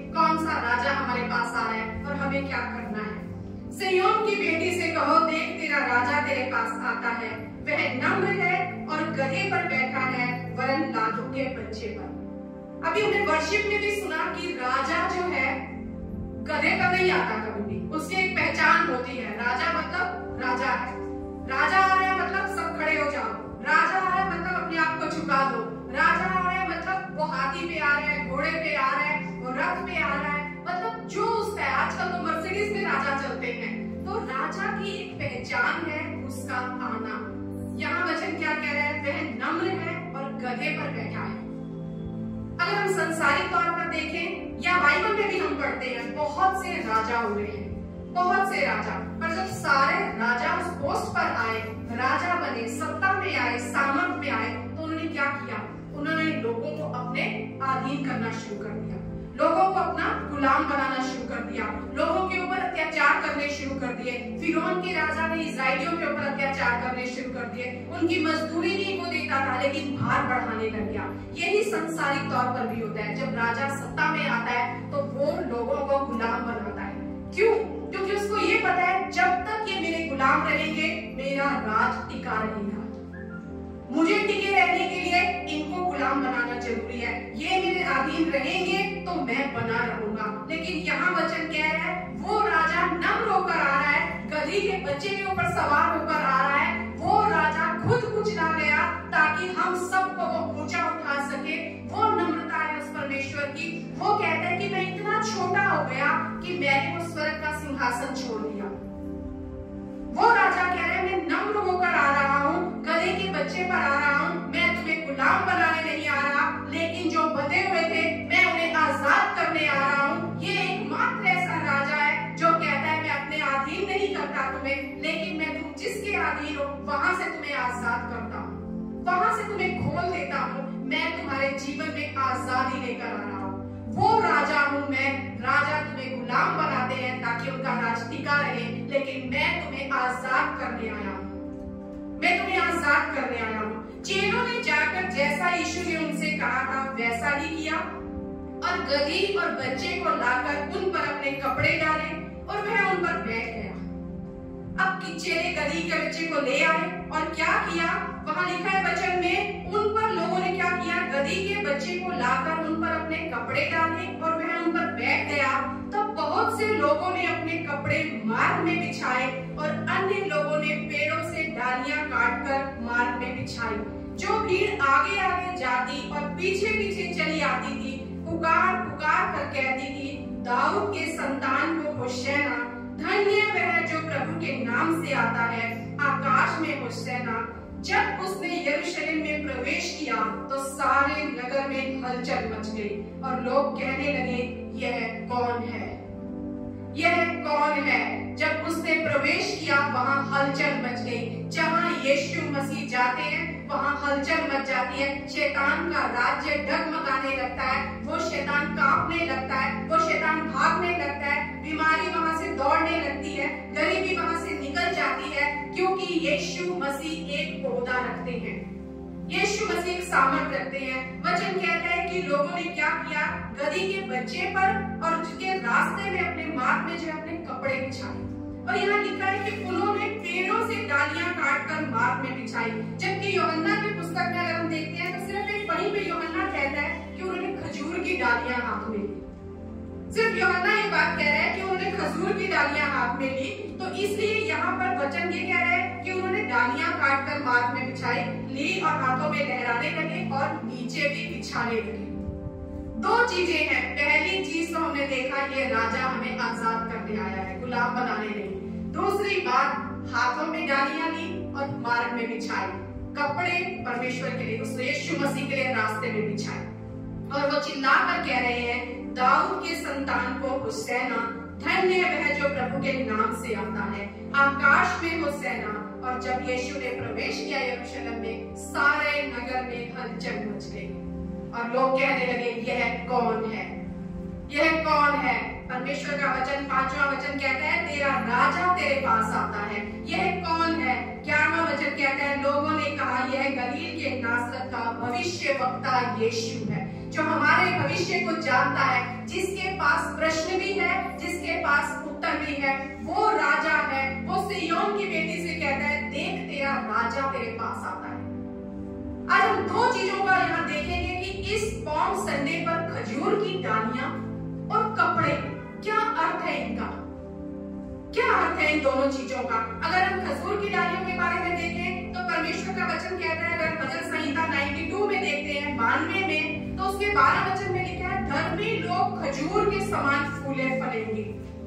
कौन सा राजा हमारे पास आ रहा है और हमें क्या करना है। सिय्योन की बेटी से कहो, देख तेरा राजा तेरे पास आता है, वह नम्र है और गधे पर बैठा है, वरन लाखों के बच्चे पर। अभी हमने वर्शिप में भी सुना कि राजा जो है गधे पर नहीं आता कभी भी, उसकी एक पहचान होती है। राजा मतलब राजा है, राजा आ रहा है मतलब सब खड़े हो जाओ, राजा आ रहा है मतलब अपने आप को झुका दो, राजा आ रहा है मतलब वो हाथी पे आ रहा है, घोड़े पे आ रहा है, वो रथ पे आ रहा है, मतलब जो उसका है। आजकल तो मर्सिडीज में राजा चलते हैं, तो राजा की एक पहचान है उसका आना। यहाँ वचन क्या कह रहा है, वह नम्र है और गधे पर बैठा है। अगर हम संसारिक तौर पर देखें या बाइबल में भी हम पढ़ते हैं, बहुत से राजा हुए हैं, बहुत से राजा, पर जब सारे राजा उस पोस्ट पर आए, राजा बने, सत्ता में आए, सामर्थ में आए, तो उन्होंने क्या किया, उन्होंने लोगों को अपने अधीन करना शुरू कर दिया, लोगों को अपना गुलाम बनाना शुरू कर दिया, लोगों के ऊपर अत्याचार करने शुरू कर दिए। फिरौन के राजा ने इस्राएलियों के ऊपर अत्याचार करने शुरू कर दिए, उनकी मजदूरी नहीं वो देता था लेकिन भार बढ़ाने लग गया। यही संसारिक तौर पर भी होता है, जब राजा सत्ता में आता है तो वो लोगों को गुलाम बनाता है। क्यों? क्योंकि उसको ये पता है जब तक ये मेरे गुलाम रहेंगे मेरा राज टिका रहेगा, मुझे टिके रहने के लिए इनको गुलाम बनाना जरूरी है, ये मेरे अधीन रहेंगे तो मैं बना रहूंगा। लेकिन यहाँ वचन कह रहा है वो राजा नम्र होकर आ रहा है, गधी के बच्चे के ऊपर सवार होकर आ रहा है, वो राजा खुद कुचला गया ताकि हम सबको वो ऊंचा उठा सके। वो नम्रता है उस परमेश्वर की। वो कहता है कि मैं इतना छोटा हो गया कि मैंने वो स्वर्ग का सिंहासन छोड़ दिया। वो राजा कह रहे हैं मैं नम्र होकर आ रहा हूँ, गधे के बच्चे पर आ रहा हूँ, मैं तुम्हें गुलाम बनाने नहीं आ रहा, लेकिन जो बंधे हुए थे मैं उन्हें आजाद करने आ रहा हूँ। ये एकमात्र ऐसा राजा है जो कहता है मैं अपने अधीन नहीं करता तुम्हें, लेकिन मैं तुम जिसके अधीन हो वहां से तुम्हें आजाद करता हूँ, वहां से तुम्हें खोल देता हूँ, मैं तुम्हारे जीवन में आजादी लेकर आ रहा हूँ। वो राजा हूँ मैं। राजा तुम्हें गुलाम बनाते हैं ताकि उनका राज टिका रहे, लेकिन मैं तुम्हें आजाद करने आया हूँ, मैं तुम्हें आजाद करने आया हूँ। चेलों ने जाकर जैसा यीशु ने उनसे कहा था वैसा ही किया और गधी और बच्चे को लाकर उन पर अपने कपड़े डाले और वह उन पर बैठ गया। अब चेले गधी के बच्चे को ले आए और क्या किया, वहां लिखा है वचन में, उन पर लोगों ने क्या किया, गधी के बच्चे को लाकर उन पर अपने कपड़े डाले और वह उन पर बैठ गया। तब बहुत से लोगों ने अपने कपड़े मार्ग में बिछाए और अन्य लोगों ने पेड़ों से डालियां काटकर मार्ग में बिछाई। जो भीड़ आगे आगे जाती और पीछे पीछे चली आती थी, पुकार पुकार कर कहती थी, दाऊद के संतान को होशाना, धन्य वह जो प्रभु के नाम से आता है, आकाश में होशाना। जब उसने यरूशलेम में प्रवेश किया तो सारे नगर में हलचल मच गई और लोग कहने लगे यह कौन है, यह कौन है। जब उसने प्रवेश किया वहां हलचल मच गई। जहां यीशु मसीह जाते हैं वहां हलचल मच जाती है। शैतान का राज्य डगमगाने लगता है, वो शैतान कांपने लगता है, वो शैतान भागने लगता है, बीमारी वहां से दौड़ने लगती है, गरीबी वहां से निकल जाती है, क्योंकि यीशु मसीह एक पौधा रखते हैं, यीशु मसीह एक सामर्थ रखते हैं। वचन कहता है कि लोगों ने क्या किया, गधी के बच्चे पर और उसके रास्ते में अपने मार्ग में जो अपने कपड़े बिछाए। और यहाँ लिखा है कि उन्होंने पेड़ों से डालियां काटकर मार्ग में बिछाई। जबकि यूहन्ना की पुस्तक में अगर हम देखते हैं तो सिर्फ एक वहीं पे यूहन्ना कहता है कि उन्होंने खजूर की डालियां हाथ में ली। सिर्फ यूहन्ना ये बात कह रहा है कि उन्होंने खजूर की डालियां हाथ में ली, तो इसलिए यहाँ पर वचन ये कह रहा है कि उन्होंने डालियां काटकर मार्ग में बिछाई, ली और हाथों में लहराने लगे और नीचे भी बिछाने लगे। दो चीजें हैं। पहली चीज तो हमने देखा, ये राजा हमें आजाद करने आया है, गुलाम बनाने नहीं। दूसरी बात, हाथों में डालियां ली और मार्ग में बिछाई, कपड़े परमेश्वर के लिए, उस यीशु मसीह के लिए रास्ते में बिछाए। और वो चिल्लाकर कह रहे हैं, दाऊद के संतान को होशाना, धन्य वह जो प्रभु के नाम से आता है, आकाश में होशाना। और जब यीशु ने प्रवेश किया यरूशलेम में, सारे नगर में हलचल मच गई और लोग कहने लगे यह कौन है, यह कौन है। परमेश्वर का वचन, पांचवा वचन कहता है, तेरा राजा तेरे पास आता है, यह कौन है। ग्यारहवां वचन कहता है, लोगों ने कहा यह गलील के नासरत का भविष्यवक्ता यीशु है, जो हमारे भविष्य को जानता है, जिसके पास प्रश्न भी है, जिसके पास उत्तर भी है, वो राजा है। वो सिय्योन की बेटी से कहता है, देख तेरा राजा तेरे पास आता है। आज हम दो चीजों का यहाँ देखेंगे कि इस पॉम संडे पर खजूर की डालियां और कपड़े, क्या अर्थ है इनका, क्या अर्थ है इन दोनों चीजों का। अगर हम खजूर की डालियों के बारे में देखें तो परमेश्वर का वचन कहता है, अगर भजन संहिता बानवे में देखते हैं, बानवे में, तो उसके बारह वचन में लिखा है, धर्मी लोग खजूर के समान फूले फलेंगे।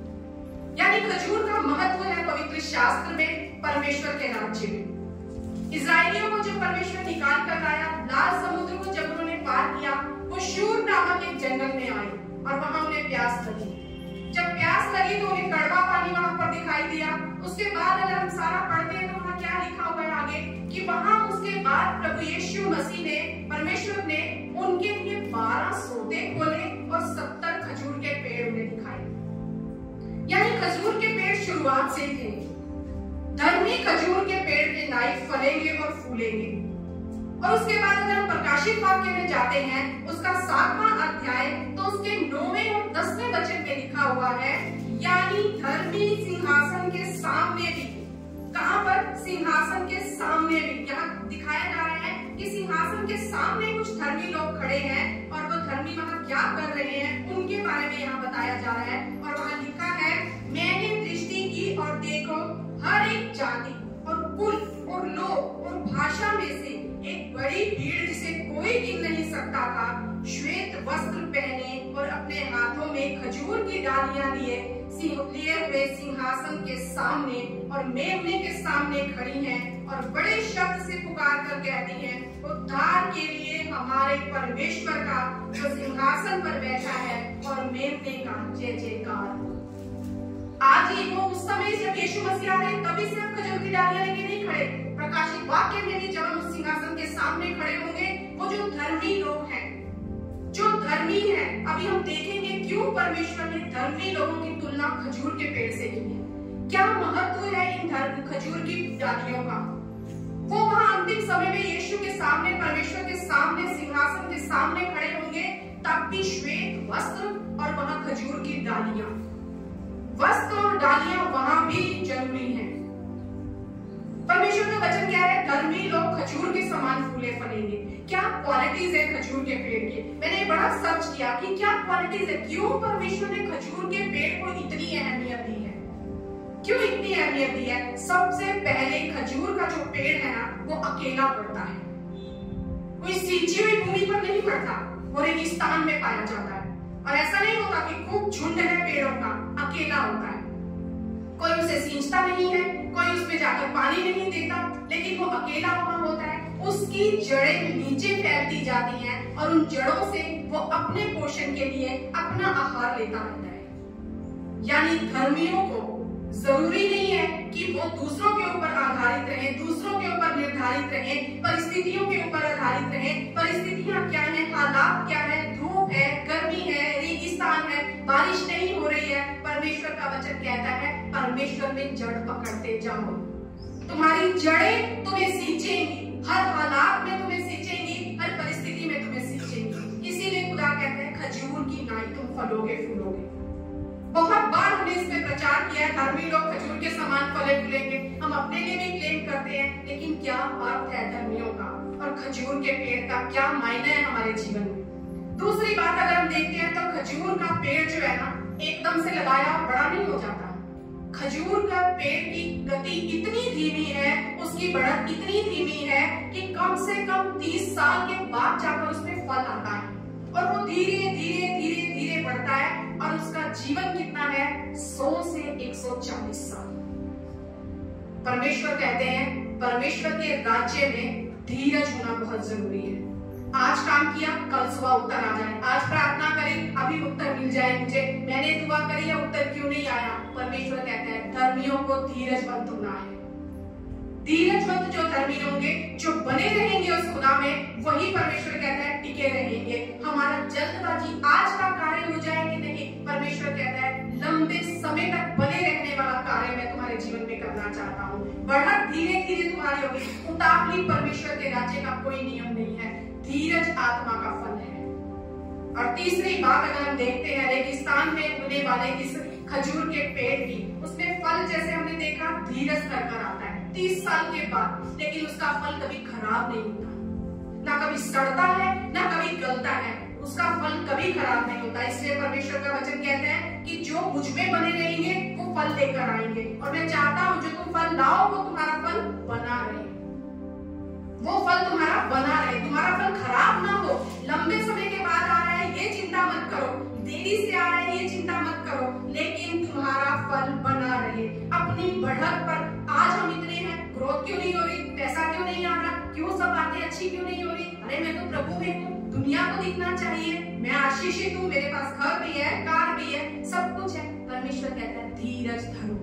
यानी खजूर का महत्व है पवित्र शास्त्र में, परमेश्वर के राज्य में। इस्राएलियों को जब परमेश्वर निकाल कर लाया, लाल समुद्र को जब उन्होंने पार किया, वो शूर नामक एक जंगल में आए और वहां उन्हें प्यास लगी। जब प्यास लगी तो उन्हें कड़वा पानी वहां पर दिखाई दिया। उसके बाद अगर हम सारा पढ़ते हैं तो वहां क्या लिखा हुआ है आगे, कि वहां उसके बाद प्रभु यीशु मसीह ने, परमेश्वर ने उनके लिए बारह सोते खोले और सत्तर खजूर के पेड़ उन्हें दिखाए। यानी खजूर के पेड़ शुरुआत से ही थे। धर्मी खजूर के पेड़ के लायक फलेंगे और फूलेंगे। और उसके बाद अगर हम प्रकाशित वाक्य में जाते हैं, उसका सातवां अध्याय, तो उसके नौवें और दसवें वचन में लिखा हुआ है, यानी धर्मी सिंहासन के सामने भी, कहां पर, सिंहासन के सामने भी, यहाँ दिखाया जा रहा है कि सिंहासन के सामने कुछ धर्मी लोग खड़े हैं और वो धर्मी वहां क्या कर रहे हैं, उनके बारे में यहाँ बताया जा रहा है। और वहां लिखा है, मैंने दृष्टि की और देखो, हर एक जाति और कुल और लोग और भाषा में से एक बड़ी भीड़ जिसे कोई गिन नहीं सकता था, श्वेत वस्त्र पहने और अपने हाथों में खजूर की डालियां लिए लिए हुए सिंहासन के सामने और मेमने के सामने खड़ी हैं और बड़े शब्द से पुकार कर कहती हैं, उद्धार के लिए हमारे परमेश्वर का जो सिंहासन पर बैठा है और मेमने का जय जयकार। आज ही वो उस समय जब यीशु मसीह आ रहे तभी से हम खजूर की डालियां लेके नहीं खड़े। प्रकाशित वाक्य में भी जब हम उस सिंहासन के सामने खड़े होंगे, वो जो धर्मी लोग हैं, जो धर्मी हैं, अभी हम देखेंगे क्यों परमेश्वर ने धर्मी लोगों की तुलना खजूर के पेड़ से की है। क्या महत्व है इन धर्म खजूर की डालियों का। वो वहां अंतिम समय में यीशु के सामने, परमेश्वर के सामने, सिंहासन के सामने खड़े होंगे, तब भी श्वेत वस्त्र और वहां खजूर की डालियां, वस्त्र और डालियां वहां भी जरूरी हैं। परमेश्वर का वचन क्या है, धर्मी लोग खजूर के समान फूले फलेंगे। क्या क्वालिटीज है खजूर के पेड़ की। मैंने बड़ा सर्च किया कि क्या क्वालिटीज है, क्यों परमेश्वर ने खजूर के पेड़ को इतनी अहमियत दी है, क्यों इतनी अहमियत दी है। सबसे पहले खजूर का जो पेड़ है ना, वो अकेला बढ़ता है, कोई सिंची हुई भूमि पर नहीं बढ़ता, वो रेगिस्तान में पाया जाता है। और ऐसा नहीं होता कि खूब झुंड है पेड़ों का, अकेला होता है, कोई उसे सींचता नहीं है, कोई उसमें जाकर पानी नहीं देता, लेकिन वो अकेला वहां होता है। उसकी जड़ें नीचे फैलती जाती हैं और उन जड़ों से वो अपने पोषण के लिए अपना आहार लेता रहता है। यानी धर्मियों को जरूरी नहीं है कि वो दूसरों के ऊपर आधारित रहे, दूसरों के ऊपर निर्धारित रहे, परिस्थितियों के ऊपर आधारित रहे। परिस्थितियां क्या है, हालात क्या है, धूप है, गर्मी है, रेगिस्तान है, बारिश नहीं हो रही है, परमेश्वर का वचन कहता है, परमेश्वर में जड़ पकड़ते जाओ, तुम्हारी जड़ें तुम्हें सींचेंगी, हर हालात में तुम्हें सींचेंगी, हर परिस्थिति में तुम्हें सींचेंगी। इसीलिए खुदा कहते हैं, खजूर की नाई तुम फलोगे फूलोगे। बहुत बार हमने इस पे प्रचार किया है, धर्मी लोग खजूर के समान फले फूलेंगे, हम अपने लिए भी क्लेम करते हैं, लेकिन क्या अर्थ है धर्मियों का और खजूर के पेड़ का क्या मायने है हमारे जीवन में। दूसरी बात अगर हम देखते हैं तो खजूर का पेड़ जो है ना, एकदम से लगाया और बड़ा नहीं हो जाता। खजूर का पेड़ की गति इतनी धीमी है, उसकी बढ़त इतनी धीमी है कि कम से कम तीस साल के बाद जाकर उसमें फल आता है और वो धीरे धीरे धीरे धीरे बढ़ता है और उसका जीवन कितना है, सौ से एक सौ चालीस साल। परमेश्वर कहते हैं, परमेश्वर के राज्य में धीरज होना बहुत जरूरी है। आज काम किया, कल सुबह उत्तर आ जाए, आज प्रार्थना करी, अभी उत्तर मिल जाए मुझे, मैंने दुआ करी या उत्तर क्यों नहीं आया। परमेश्वर कहता है, धर्मियों को धीरजवंत होना है। धीरजवंत जो धर्मी होंगे, जो बने रहेंगे उस खुदा में, वही परमेश्वर कहता है टिके रहेंगे। हमारा जल्दबाजी आज का कार्य हो जाए कि नहीं, परमेश्वर कहता है लंबे समय तक बने रहने वाला कार्य मैं तुम्हारे जीवन में करना चाहता हूँ। बढ़त धीरे धीरे तुम्हारी होगी। उतावली परमेश्वर के राज्य का कोई नियम नहीं है। धीरज आत्मा का फल है। और तीसरी बात अगर हम देखते हैं रेगिस्तान में होने वाले इस खजूर के पेड़ की, उसमें फल जैसे हमने देखा धीरज कर कर आता है तीस साल के बाद, लेकिन उसका फल कभी खराब नहीं होता, ना कभी सड़ता है ना कभी गलता है, उसका फल कभी खराब नहीं होता। इसलिए परमेश्वर का वचन कहते हैं कि जो मुझ में बने रहेंगे वो फल लेकर आएंगे, और मैं चाहता हूं जो तुम फल लाओ वो तुम्हारा फल बना रहे, वो फल तुम्हारा बना रहे, तुम्हारा फल खराब ना हो। लंबे समय के बाद आ रहा है ये चिंता मत करो, देरी से आ रहा है ये चिंता मत करो, लेकिन तुम्हारा फल बना रहे। अपनी बढ़त पर आज हम इतने हैं, ग्रोथ क्यों नहीं हो रही, पैसा क्यों नहीं आ रहा, क्यों सब बातें अच्छी क्यों नहीं हो रही, अरे मैं तो प्रभु में हूँ, दुनिया को दिखना चाहिए, मैं आशीषित हूँ, मेरे पास घर भी है, कार भी है, सब कुछ है। परमेश्वर कहता है धीरज धरो,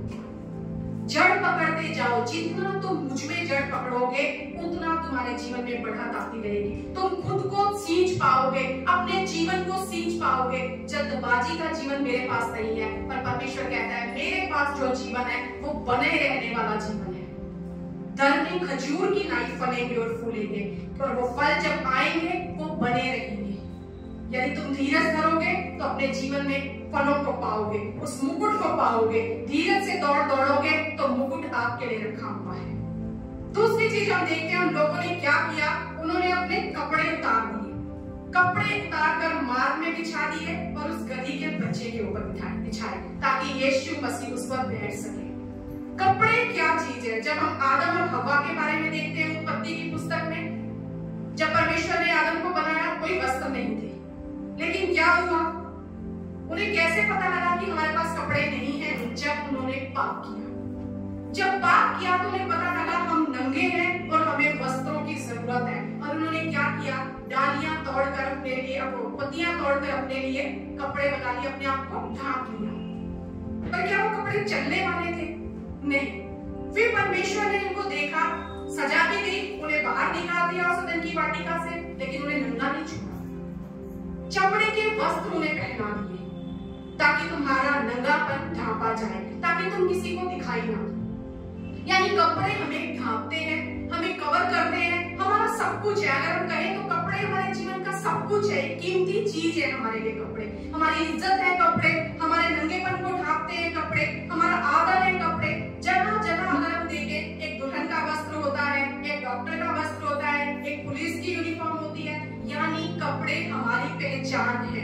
जड़ पकड़ते जाओ, जितना तुम मुझ में जड़ पकड़ोगे उतना तुम्हारे जीवन में बढ़त आती रहेगी, तुम खुद को सींच पाओगे, अपने जीवन को सींच पाओगे। जल्दबाजी का जीवन मेरे पास नहीं है, पर परमेश्वर कहता है मेरे पास जो जीवन है वो बने रहने वाला जीवन है। धर्मी खजूर की नाई फलेंगे और फूलेंगे, और वो फल जब आएंगे वो बने रहेंगे। यदि तुम धीरज धरोगे तो अपने जीवन में फलों को पाओगे, उस मुकुट को पाओगे। धीरज से दौड़ दौड़ोगे तो मुकुट आपके लिए रखा हुआ है। दूसरी चीज हम देखते हैं उन लोगों ने क्या किया, उन्होंने अपने कपड़े उतार दिए, कपड़े उतार कर मार्ग में बिछा दिए और उस गधी के बच्चे के ऊपर बिछाए ताकि यीशु मसीह उस पर बैठ सके। कपड़े क्या चीज है? जब हम आदम और हवा के बारे में देखते हैं उत्पत्ति की पुस्तक में, जब परमेश्वर ने आदम को बनाया कोई वस्त्र नहीं थे, लेकिन क्या हुआ, उन्हें कैसे पता लगा कि हमारे पास कपड़े नहीं हैं? जब उन्होंने पाप किया, जब पाप किया तो उन्हें पता लगा हम नंगे हैं और हमें वस्त्रों की जरूरत है, और उन्होंने क्या किया, डालियां तोड़कर अपने लिए, पत्तियां तोड़कर अपने लिए कपड़े बना लिए, अपने आप को ढांक लिया। पर क्या वो कपड़े चलने वाले थे? नहीं। फिर परमेश्वर ने उनको देखा, सजा भी दी, उन्हें बाहर निकाल दिया सदन की वाटिका से, लेकिन उन्हें नंगा नहीं छोड़ा। चमड़े के वस्त्र उन्हें पहना दिए ताकि तुम्हारा नंगापन ढांपा जाए, ताकि तुम किसी को दिखाई ना दो। यानी कपड़े हमें ढांपते हैं, हमें कवर करते हैं, हमारा सब कुछ है। अगर हम कहें तो कपड़े हमारे जीवन का सब कुछ है, कीमती चीज है हमारे लिए कपड़े, हमारी इज्जत है कपड़े, हमारे नंगेपन को ढांपते हैं कपड़े, हमारा आदर है कपड़े। जगह जगह अगर हम देखें, एक दुल्हन का वस्त्र होता है, एक डॉक्टर का वस्त्र होता है, एक पुलिस की यूनिफॉर्म होती है, यानी कपड़े हमारी पहचान है,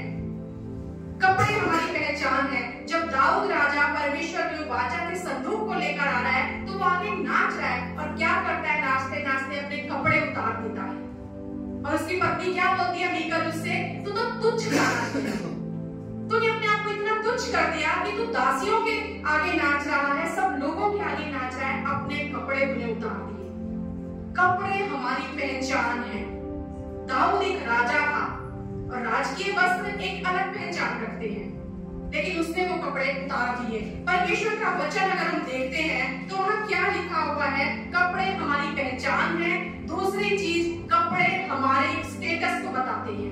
कपड़े हमारी पहचान है। जब दाऊद राजा परमेश्वर की वाचा के संदूक को लेकर आ रहा है तो वो आगे नाच रहा है, और क्या करता है, नाचते नाचते अपने कपड़े उतार देता है, और उसकी पत्नी क्या बोलती है मीकल उससे, तू तो तुच्छ गाना, तूने अपने आप को इतना तुच्छ कर दिया कि तू दासियों के आगे नाच रहा है, सब लोगों के आगे नाच रहा है, अपने कपड़े तूने उतार दिए। कपड़े हमारी पहचान है। दाऊद एक राजा था और राजकीय वस्त्र एक अलग पहचान रखते हैं, लेकिन उसने वो कपड़े उतार दिए। परमेश्वर का वचन अगर हम देखते हैं तो वहां क्या लिखा हुआ है, कपड़े हमारी पहचान है। दूसरी चीज, कपड़े हमारे स्टेटस को बताते हैं।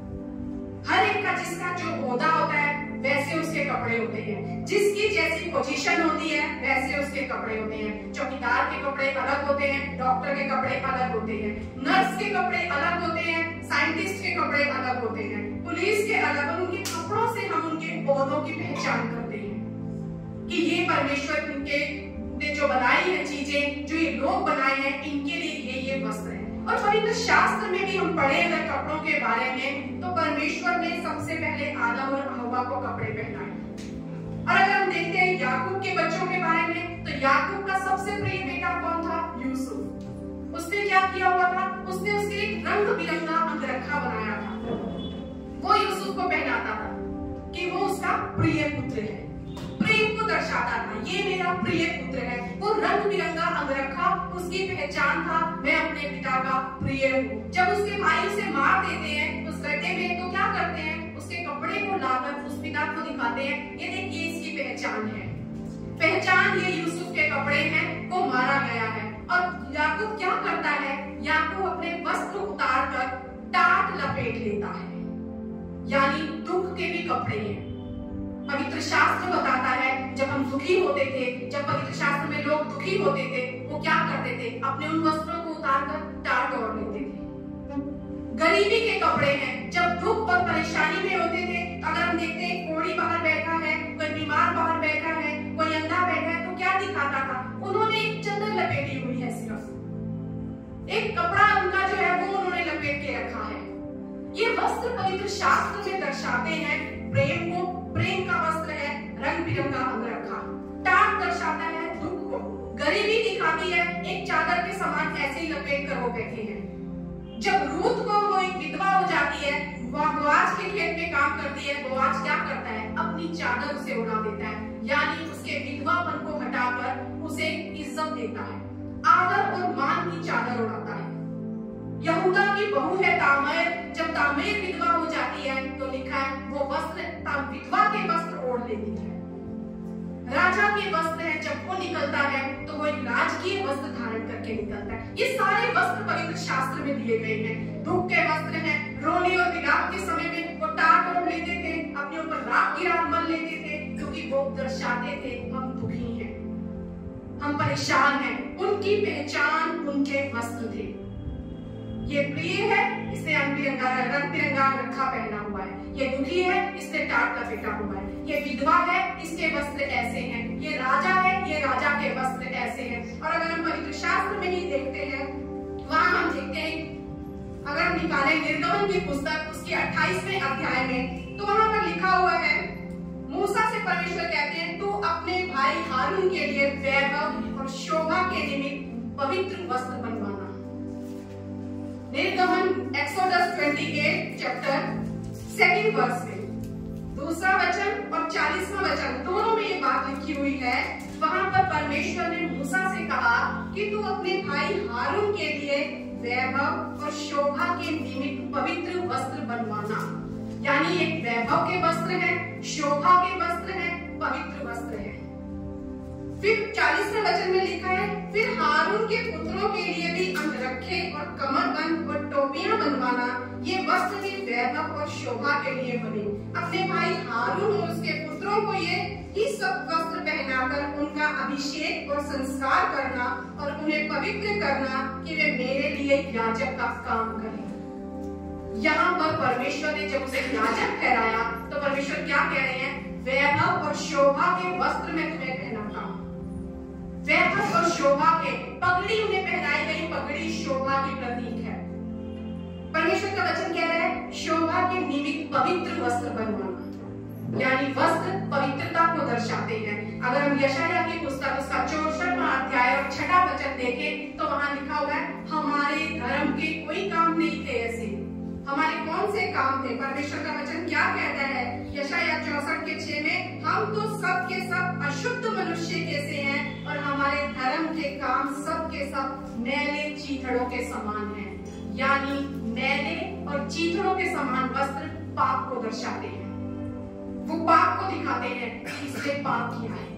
हर एक का जिसका जो ओहदा होता है वैसे उसके कपड़े होते हैं, जिसकी जैसी पोजीशन होती है वैसे उसके कपड़े होते हैं। चौकीदार के कपड़े अलग होते हैं, डॉक्टर के कपड़े अलग होते हैं, नर्स के कपड़े अलग होते हैं, साइंटिस्ट के कपड़े अलग होते हैं, पुलिस के अलग, और उनके कपड़ों से हम उनके ओहदों की पहचान करते हैं कि ये परमेश्वर के ने जो बनाई है चीजें, जो ये लोग बनाए हैं, इनके लिए ये ये वस्त्र है। और पवित्र शास्त्र में भी हम पढ़े अगर कपड़ों के बारे में, तो परमेश्वर ने सबसे पहले आदम और हव्वा को कपड़े पहनाए। और अगर हम देखते हैं याकूब के बच्चों के बारे में, तो याकूब का सबसे प्रिय बेटा कौन था? यूसुफ। उसने क्या किया हुआ था? उसने उसके एक रंग बिरंगा अंगरखा बनाया था, वो यूसुफ को पहनाता था कि वो उसका प्रिय पुत्र है, प्रेम को दर्शाता था, ये मेरा प्रिय पुत्र है। वो रंग बिरंगा अंगरखा उसकी पहचान था, मैं अपने पिता का प्रिय हूँ। जब उसके भाई उसे मार देते हैं उस गड्ढे में, तो क्या करते हैं, उसके कपड़े को लाकर उस पिता को दिखाते हैं, ये देखिए इसकी पहचान है, पहचान ये यूसुफ के कपड़े हैं, को मारा गया है। और याकूब क्या करता है, याकूब अपने वस्त्र उतार कर टाट लपेट लेता है, यानी दुख के भी कपड़े हैं। पवित्र शास्त्र बताता है जब हम दुखी होते थे, जब पवित्र शास्त्र में लोग दुखी होते थे, वो क्या करते थे, अपने उन वस्त्रों को उतार कर टाट ओढ़ लेते थे। गरीबी के कपड़े हैं, जब दुख और परेशानी में होते थे, अगर हम देखते हैं कोढ़ी बाहर बैठा है, कोई बीमार बाहर बैठा है, कोई अंधा बैठा है, तो क्या दिखाता था? उन्होंने एक चादर लपेटी हुई है, सिर्फ एक कपड़ा उनका जो है वो उन्होंने लपेट के रखा है। ये वस्त्र पवित्र शास्त्र में दर्शाते हैं प्रेम को, प्रेम का वस्त्र है, रंग बिरंगा अंग रखा। टाट दर्शाता है दुख को, गरीबी दिखाती है, एक चादर के समान ऐसे ही लपेट कर वो बैठे हैं। जब रूत को वो एक विधवा हो जाती है, वह बोआज के खेत में काम करती है, बोआज क्या करता है? अपनी चादर उसे उड़ा देता है, यानी उसके विधवापन को हटाकर उसे इज्जत देता है, आदर और मान की चादर उड़ाता है। यहूदा की बहू है तामीर, जब तामीर विधवा हो जाती है तो लिखा है वो वस्त्र विधवा के वस्त्र ओढ़ लेती है। राजा के वस्त्र है, जब वो निकलता है तो वो एक राजकीय वस्त्र धारण करके निकलता है। ये सारे वस्त्र पवित्र शास्त्र में दिए गए हैं। दुख के वस्त्र हैं, रोने और विलाप के समय में वो टाट ओढ़ लेते थे, अपने ऊपर राख की राख मल लेते थे, क्योंकि वो दर्शाते थे हम दुखी हैं, हम परेशान हैं। उनकी पहचान उनके वस्त्र थे। ये प्रिय है, इसने रंग बिरंगा रंग बिरंगा रखा पहना हुआ है। ये दुखी है, इसने टाट लपेटा हुआ है। ये विधवा है, इसके वस्त्र ऐसे हैं। ये राजा है, ये राजा के वस्त्र ऐसे हैं। और अगर हम पवित्र शास्त्र में ही देखते हैं, वहां हम देखते हैं, अगर हम निकालें निर्गमन की पुस्तक उसके अट्ठाईसवें अध्याय में, तो वहां पर लिखा हुआ है, मूसा से परमेश्वर कहते हैं तू अपने भाई हारून के लिए वैभव और शोभा के निमित्त पवित्र वस्त्र बनवाना। निर्गमन एक्सोडस अट्ठाईस चैप्टर सेकंड वर्स में दूसरा वचन और चालीसवां वचन दोनों में ये बात लिखी हुई है। वहां पर परमेश्वर ने मूसा से कहा कि तू अपने भाई हारून के लिए वैभव और शोभा के निमित्त पवित्र वस्त्र बनवाना। यानी एक वैभव के वस्त्र है, शोभा के वस्त्र है, पवित्र वस्त्र है। फिर चालीसवें वचन में लिखा है, फिर हारून के पुत्रों के लिए भी अंगरखे और कमरबंद और टोपियां बनवाना, ये वस्त्र भी वैभव और शोभा के लिए बने। अपने भाई हारून और उसके पुत्रों को ये ही सब वस्त्र पहनाकर उनका अभिषेक और संस्कार करना और उन्हें पवित्र करना कि वे मेरे लिए याजक का काम करें। यहाँ पर परमेश्वर ने जब उसे याजक ठहराया तो परमेश्वर क्या कह रहे हैं? वैभव और शोभा के वस्त्र में तुम्हें पहनाता हूं। वैभव और शोभा के, पगड़ी उन्हें पहनाई गई, पगड़ी शोभा की प्रतीक है। परमेश्वर का वचन कह रहा है शोभा के निमित्त पवित्र वस्त्र बनवाना, यानी वस्त्र पवित्रता को दर्शाते हैं। अगर हम यशायाह की पुस्तक उसका चौसठवां अध्याय और छठा वचन देखें तो वहां लिखा हुआ है, हमारे धर्म के कोई काम नहीं थे ऐसे। हमारे कौन से काम थे? परमेश्वर का वचन क्या कहता है यशायाह चौसठ के छह में, हम तो सब के सब अशुद्ध मनुष्य जैसे हैं और हमारे धर्म के काम सब के सब मैले चीथड़ों के समान हैं। यानी मैले और चीथड़ों के समान वस्त्र पाप को दर्शाते हैं, वो पाप को दिखाते हैं, इससे पाप किया है।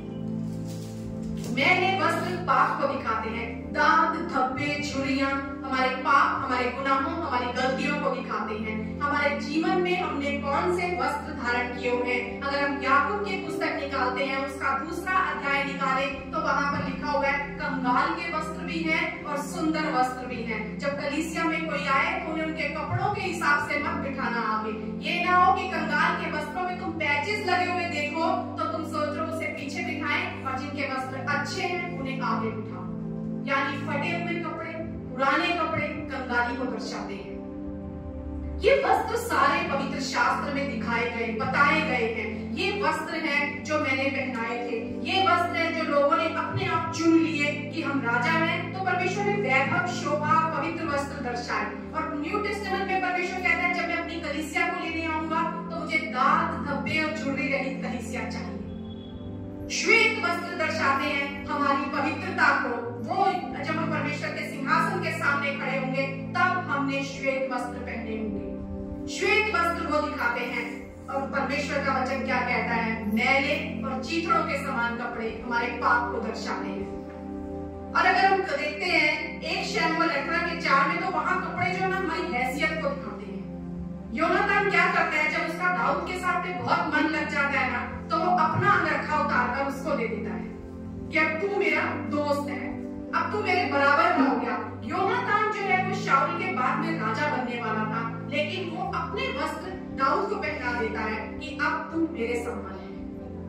मैले वस्त्र पाप को दिखाते हैं, दाग धब्बे झुर्रियां हमारे पाप, हमारे गुनाहों, हमारी गलतियों को दिखाते हैं। हमारे जीवन में हमने कौन से वस्त्र धारण किए हुए हैं? अगर हम याकूब की पुस्तक निकालते हैं, उसका दूसरा अध्याय निकालें तो वहां पर लिखा हुआ है कंगाल के वस्त्र भी हैं और सुंदर वस्त्र भी हैं। जब कलीसिया में कोई आए तो उन्हें उनके कपड़ों के हिसाब से मत बिठाना आगे। ये ना हो कि कंगाल के वस्त्रों में तुम पैचेस लगे हुए देखो तो तुम सोच रहे हो उसे पीछे बिठाएं और जिनके वस्त्र अच्छे हैं उन्हें आगे बिठाओ। यानी फटे हुए कपड़े, पुराने कपड़े कंगाली को दर्शाते हैं। ये वस्त्र सारे पवित्र शास्त्र में दिखाए गए, बताए गए हैं। ये वस्त्र हैं जो मैंने पहनाए थे, ये वस्त्र हैं जो लोगों ने अपने आप चुन लिए कि हम राजा हैं, तो परमेश्वर ने वैभव, शोभा, पवित्र वस्त्र दर्शाए। और न्यू टेस्टामेंट में परमेश्वर कहता है जब मैं अपनी कलीसिया को लेने आऊंगा तो मुझे दाग धब्बे और झुर्री रहित कलीसिया चाहिए। श्वेत वस्त्र दर्शाते हैं हमारी पवित्रता को। वो जब हम परमेश्वर के सिंहासन के सामने खड़े होंगे तब हमने श्वेत वस्त्र पहने होंगे। श्वेत वस्त्र वो दिखाते हैं। और परमेश्वर का वचन क्या कहता है? मैले और चीथड़ों के समान कपड़े हमारे पाप को दर्शाते हैं। और अगर हम देखते हैं एक शमूएल अठारह के चार में तो वहां कपड़े जो ना हमारी हैसियत को दिखाते हैं। योनातान क्या करता है जब उसका दाऊद के साथ में बहुत मन लग जाता है ना तो वो अपना अंगरखा उतार कर उसको दे देता है कि अब तू मेरा दोस्त है, अब तू मेरे बराबर का हो गया। योनातान जो है वो शाऊल के बाद में राजा बनने वाला था, लेकिन वो अपने वस्त्र दाऊद को पहना देता है कि अब तुम मेरे समान है।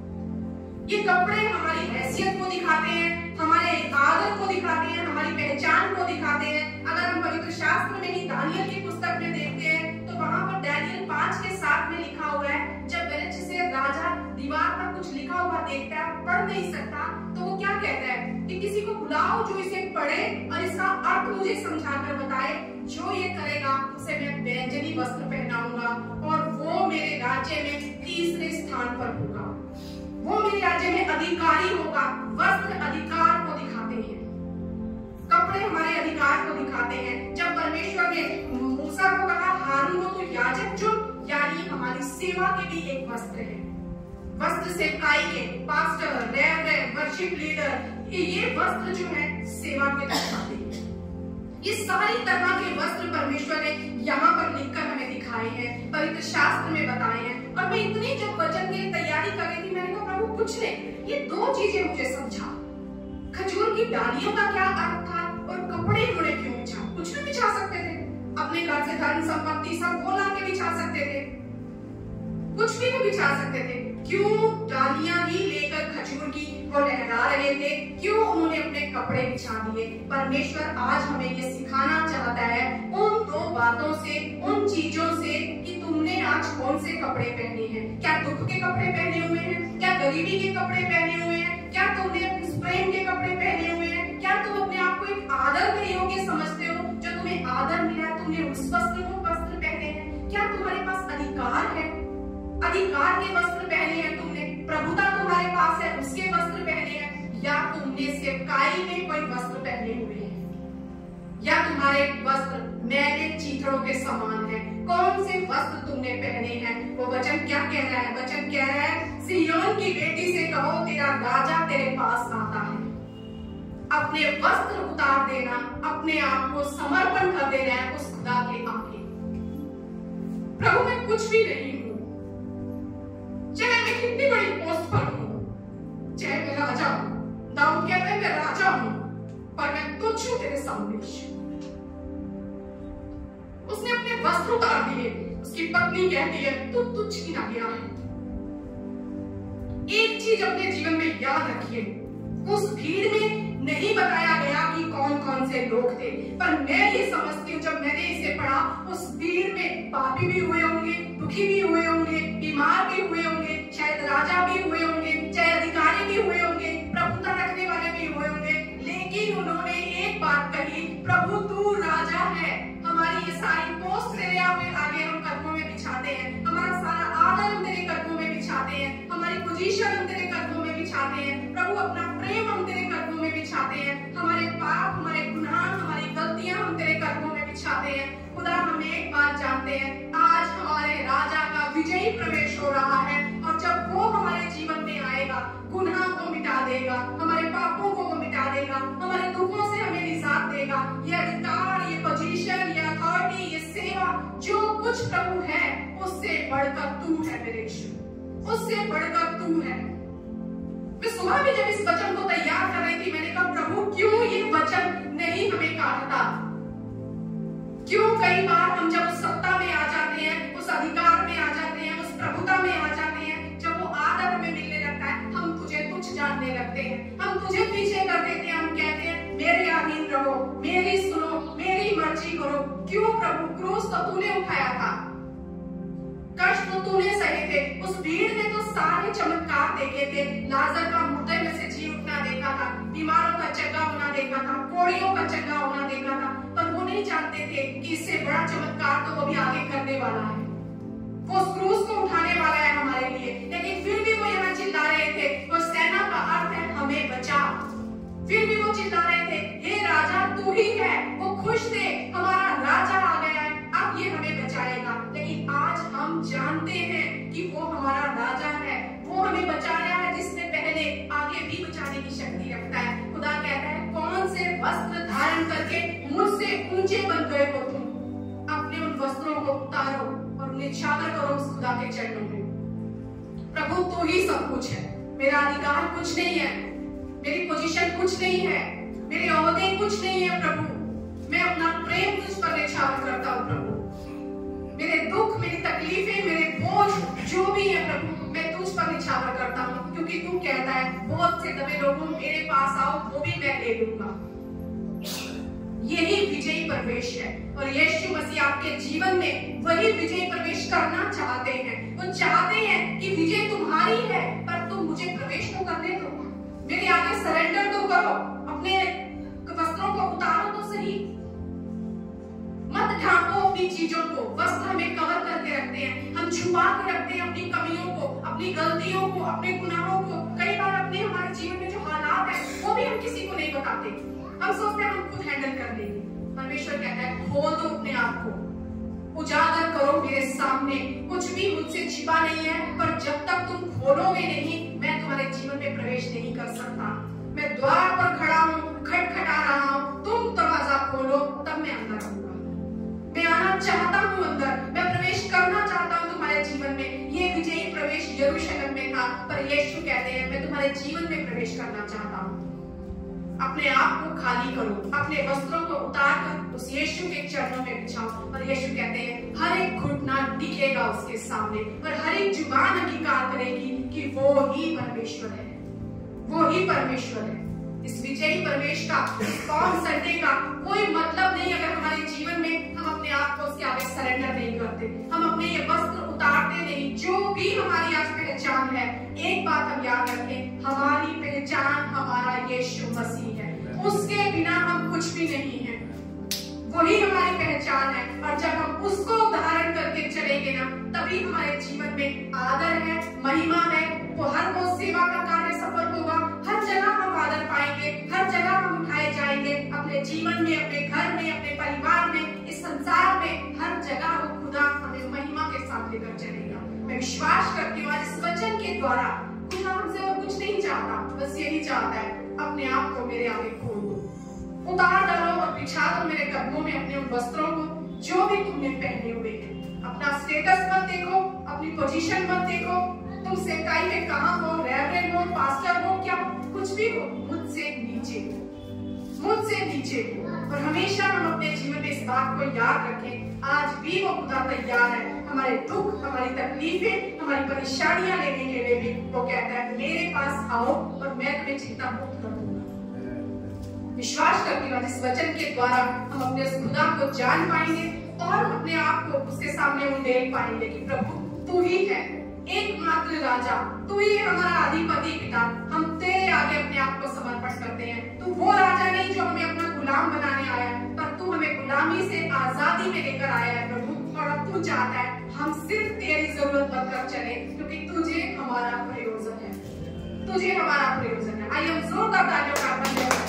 ये कपड़े हमारी हैसियत को दिखाते हैं, हमारे आदर को दिखाते हैं, हमारी पहचान को दिखाते हैं। अगर हम पवित्र शास्त्र में ही दानियल की पुस्तक में देखते हैं तो वहां पर दानियल पांच के साथ में लिखा हुआ है, जब बेलशस्सर राजा दीवार पर कुछ लिखा हुआ देखता है, पढ़ नहीं सकता, तो वो क्या कहता है कि किसी को बुलाओ जो इसे पढ़े और इसका अर्थ मुझे समझाकर बताए। जो ये करेगा उसे मैं बैंजनी वस्त्र पहनाऊंगा और वो मेरे राज्य में तीसरे स्थान पर होगा, वो मेरे राज्य में अधिकारी होगा। वस्त्र अधिकार को दिखाते हैं, कपड़े हमारे अधिकार को दिखाते हैं। जब परमेश्वर ने मूसा को कहा हारून को तो याजक चुन, यानी हमारी सेवा के लिए एक वस्त्र है। वस्त्र सेवकाई के, पास्टर, रेवरेंड, वर्शिप लीडर, ये वस्त्र जो है सेवा के दिखाते हैं। ये सारी तरह के वस्त्र परमेश्वर ने यहाँ पर लिखकर हमें दिखाए हैं, पवित्र शास्त्र में बताए हैं। और मैं इतनी जब वचन की तैयारी कर रही थी, मैंने कहा प्रभु कुछ नहीं, ये दो चीजें मुझे समझा। खजूर की डालियों का क्या अर्थ था और कपड़े इन्होंने क्यों बिछा? कुछ भी बिछा सकते थे, अपने घर से धन संपत्ति सब वो ला के बिछा सकते थे, कुछ भी तो बिछा सकते थे। क्यों डालियां ही लेकर खजूर की वो लहरा रहे थे? क्यों उन्होंने अपने कपड़े बिछा दिए? परमेश्वर आज हमें ये सिखाना चाहता है उन दो बातों से, उन चीजों से कि तुमने आज कौन से कपड़े पहने हैं। क्या दुख के कपड़े पहने हुए हैं? क्या गरीबी के कपड़े पहने हुए हैं? क्या तुमने अपने प्रेम के कपड़े पहने हुए हैं? क्या तुम अपने आप को एक आदर के योग्य समझते हो? जो तुम्हें आदर मिला तुमने उस वस्त्र को वस्त्र पहने हैं? क्या तुम्हारे पास अधिकार है? अधिकार के वस्त्र पहने हैं तुमने, प्रभुता तुम्हारे पास है उसके वस्त्र पहने हैं, या तुमने सेवकाई में कोई वस्त्र पहने हुए हैं, या तुम्हारे वस्त्र मैले चीथड़ों के समान है? कौन से वस्त्र तुमने पहने हैं? वो वचन क्या कह रहा है? वचन कह रहा है सिय्योन की बेटी से कहो तेरा राजा तेरे पास आता है। अपने वस्त्र उतार देना, अपने आप को समर्पण कर देना है उस खुदा के आगे। प्रभु मैं कुछ भी नहीं हूं, चाहे मैं कितनी बड़ी पोस्ट पर हूं, चाहे मैं राजा हूं, दाऊद कहता है मैं राजा हूं, पर मैं तुच्छ हूं तेरे सामने। उसने अपने वस्त्र उतार दिए, उसकी पत्नी कहती है तू तुच्छ गिना गया है। एक चीज अपने जीवन में याद रखिए, उस भीड़ में नहीं बताया गया कि कौन कौन से लोग थे, पर मैं ये समझती हूँ जब मैंने इसे पढ़ा, उस भीड़ में पापी भी हुए होंगे, दुखी भी हुए होंगे, बीमार भी हुए होंगे, शायद राजा भी हुए होंगे, चाहे अधिकारी भी हुए होंगे, प्रभुता रखने वाले भी हुए होंगे, लेकिन उन्होंने एक बात कही, प्रभु तू राजा है। हमारी ये सारी पोस्ट तेरे आगे हम कदमों में बिछाते हैं, हमारा सारा आदर हम तेरे कदमों में बिछाते हैं, हमारी पोजीशन हम तेरे कदमों में बिछाते हैं। प्रभु अपना प्रेम हम तेरे कदमों में बिछाते हैं, हमारे पाप, हमारे गुनाह, हमारी गलतियां हम तेरे कदमों में बिछाते हैं। खुदा हम एक बात जानते हैं, आज हमारे राजा का विजयी प्रवेश हो रहा है, और जब वो हमारे जीवन में आएगा, गुनाह को मिटा देगा, हमारे पापों को वो मिटा देगा, हमारे दुखों से हमें निजात देगा। ये अधिकार, ये पोजीशन, ये अथॉरिटी, ये सेवा, जो कुछ प्रभु है उससे बढ़कर तू है मेरे यीशु, उससे बढ़कर तू है। मैं सुबह भी जब इस वचन को तैयार कर रही थी, मैंने कहा प्रभु क्यों ये वचन नहीं हमें काटता? क्यों कई बार हम जब उस सत्ता में आ जाते हैं, उस अधिकार में आ जाते हैं, उस प्रभुता में आ जाते हैं, जब वो आदर हमें मिलने लगता है, हम तुझे तुच्छ जानने लगते हैं, हम तुझे पीछे कर देते हैं, हम कहते हैं मेरे अधीन रहो, मेरी सुनो, मेरी मर्जी करो। क्यों प्रभु? क्रूस तो तूने उठाया था, कष्ट तो तूने सहे थे। उस भीड़ ने तो सारे चमत्कार देखे थे, लाजर का मुर्दे में से जी उठना देखा था, बीमारों का चंगा होना देखा था, कोड़ियों का चंगा होना देखा था, पर वो नहीं जानते थे कि इससे बड़ा चमत्कार तो वो भी आगे करने वाला है, वो उस क्रूस को उठाने वाला है हमारे लिए। लेकिन फिर भी वो यहाँ चिल्ला रहे थे, वो सेना का अर्थ है हमें बचा, फिर भी वो चिल्ला रहे थे हे राजा तू ही है। वो खुश थे हमारा राजा आ गया है, अब ये हमें बचाएगा। लेकिन आज हम जानते हैं कि वो हमारा राजा है, वो हमें बचाया है, जिसने पहले आगे भी बचाने की शक्ति रखता है। खुदा कहता है कौन से वस्त्र धारण करके मुझसे ऊंचे बन गए हो तुम? अपने उन वस्त्रों को उतारो और निछावर करो उस खुदा के चरणों में। प्रभु तू ही सब कुछ है, मेरा अधिकार कुछ नहीं है, मेरी पोजीशन कुछ नहीं है, मेरे ओहदे कुछ नहीं है। प्रभु मैं अपना प्रेम तुझ पर निछावर करता हूँ। प्रभु मेरे दुख, मेरी तकलीफें, मेरे है, बहुत से दबे लोगों मेरे पास आओ, वो भी मैं ले लूंगा। यही विजयी प्रवेश है और यीशु मसीह आपके जीवन में वही विजयी प्रवेश करना चाहते हैं। वो चाहते हैं कि विजय तुम्हारी है, पर तुम मुझे प्रवेश तो करने दो, मेरे आगे सरेंडर तो करो, अपने वस्त्रों को उतारो तो सही। मत ढांको अपनी चीजों को। वस्त्र हमें कवर करके रखते हैं, हम छुपा के रखते हैं अपनी कमियों को, अपनी गलतियों को, अपने गुनाहों को। कई बार अपने हमारे जीवन में जो हालात है वो भी हम किसी को नहीं बताते, हम सोचते हैं हम खुद हैंडल कर लेंगे। परमेश्वर कहता है खोल दो अपने आप को, उजागर करो मेरे सामने, कुछ भी मुझसे छिपा नहीं है। पर जब तक तुम खोलोगे नहीं, मैं तुम्हारे जीवन में प्रवेश नहीं कर सकता। मैं द्वार पर खड़ा हूँ, खटखटा रहा हूँ, तुम दरवाजा खोलो तब मैं अंदर आऊंगा। मैं आना चाहता हूँ अंदर, मैं प्रवेश करना चाहता हूँ तुम्हारे जीवन में। ये विजयी प्रवेश यरूशलेम में था, पर यीशु कहते हैं मैं तुम्हारे जीवन में प्रवेश करना चाहता हूँ। अपने आप को खाली करो, अपने वस्त्रों को उतार कर उस यीशु के चरणों में बिछाओ। और यीशु कहते हैं हर एक घुटना टिकेगा उसके सामने और हर एक जुबान अंगीकार करेगी कि वो ही परमेश्वर है, वो ही परमेश्वर है। इस विजयी प्रवेश का, इस पाम संडे का कोई मतलब नहीं अगर हमारे जीवन में हम अपने आप को उसके आगे सरेंडर नहीं करते, हम अपने ये वस्त्र उतारते नहीं। जो भी हमारी आज पहचान है, एक बात हम याद रखें, हमारी पहचान हमारा यीशु मसीह है, उसके बिना हम कुछ भी नहीं है, वही हमारी पहचान है। और जब हम उसको धारण करके चलेंगे ना, तभी हमारे जीवन में आदर है, महिमा है, वो हर वो सेवा का कार्य सफल होगा। हर जगह हम आदर पाएंगे, हर जगह हम उठाए जाएंगे, अपने जीवन में, अपने घर में, अपने परिवार में, इस संसार में, हर जगह वो खुदा हमें महिमा के साथ लेकर चलेगा। मैं विश्वास करती हूँ आज इस वचन के द्वारा खुदा हमसे और कुछ नहीं चाहता, बस यही चाहता है अपने आप को मेरे आगे खोल दो, उतार डालो और बिछा दो मेरे कदमों में अपने उन वस्त्रों को जो भी तुमने पहने हुए हैं। अपना स्टेटस मत देखो, अपनी पोजीशन मत देखो, तुम सेवकाई में कहाँ हो, रेवरेंड हो, पास्टर हो, क्या कुछ भी हो, मुझसे नीचे हो, मुझसे नीचे हो। और हमेशा हम अपने जीवन में इस बात को याद रखें, आज भी वो खुदा तैयार है हमारे दुख, हमारी तकलीफें, हमारी परेशानियां लेने के लिए भी। वो कहता है मेरे पास आओ और मैं तुम्हें चिंता मुक्त कर दूंगा। विश्वास करती हूँ इस वचन के द्वारा हम अपने उस खुदा को जान पाएंगे और अपने आप को उसके सामने उंडेल पाएंगे कि प्रभु तू ही है एकमात्र राजा, तू ही हमारा अधिपति पिता। हम तेरे आगे अपने आप को समर्पण करते हैं। तू वो राजा नहीं जो हमें अपना गुलाम बनाने आया है, पर तू हमें गुलामी से आजादी में लेकर आया है प्रभु। और अब तू चाहता है हम सिर्फ तेरी जरूरत बनकर चले, क्योंकि तुझे हमारा प्रयोजन है, तुझे हमारा प्रयोजन है। आइए हम जोरदार तालियों का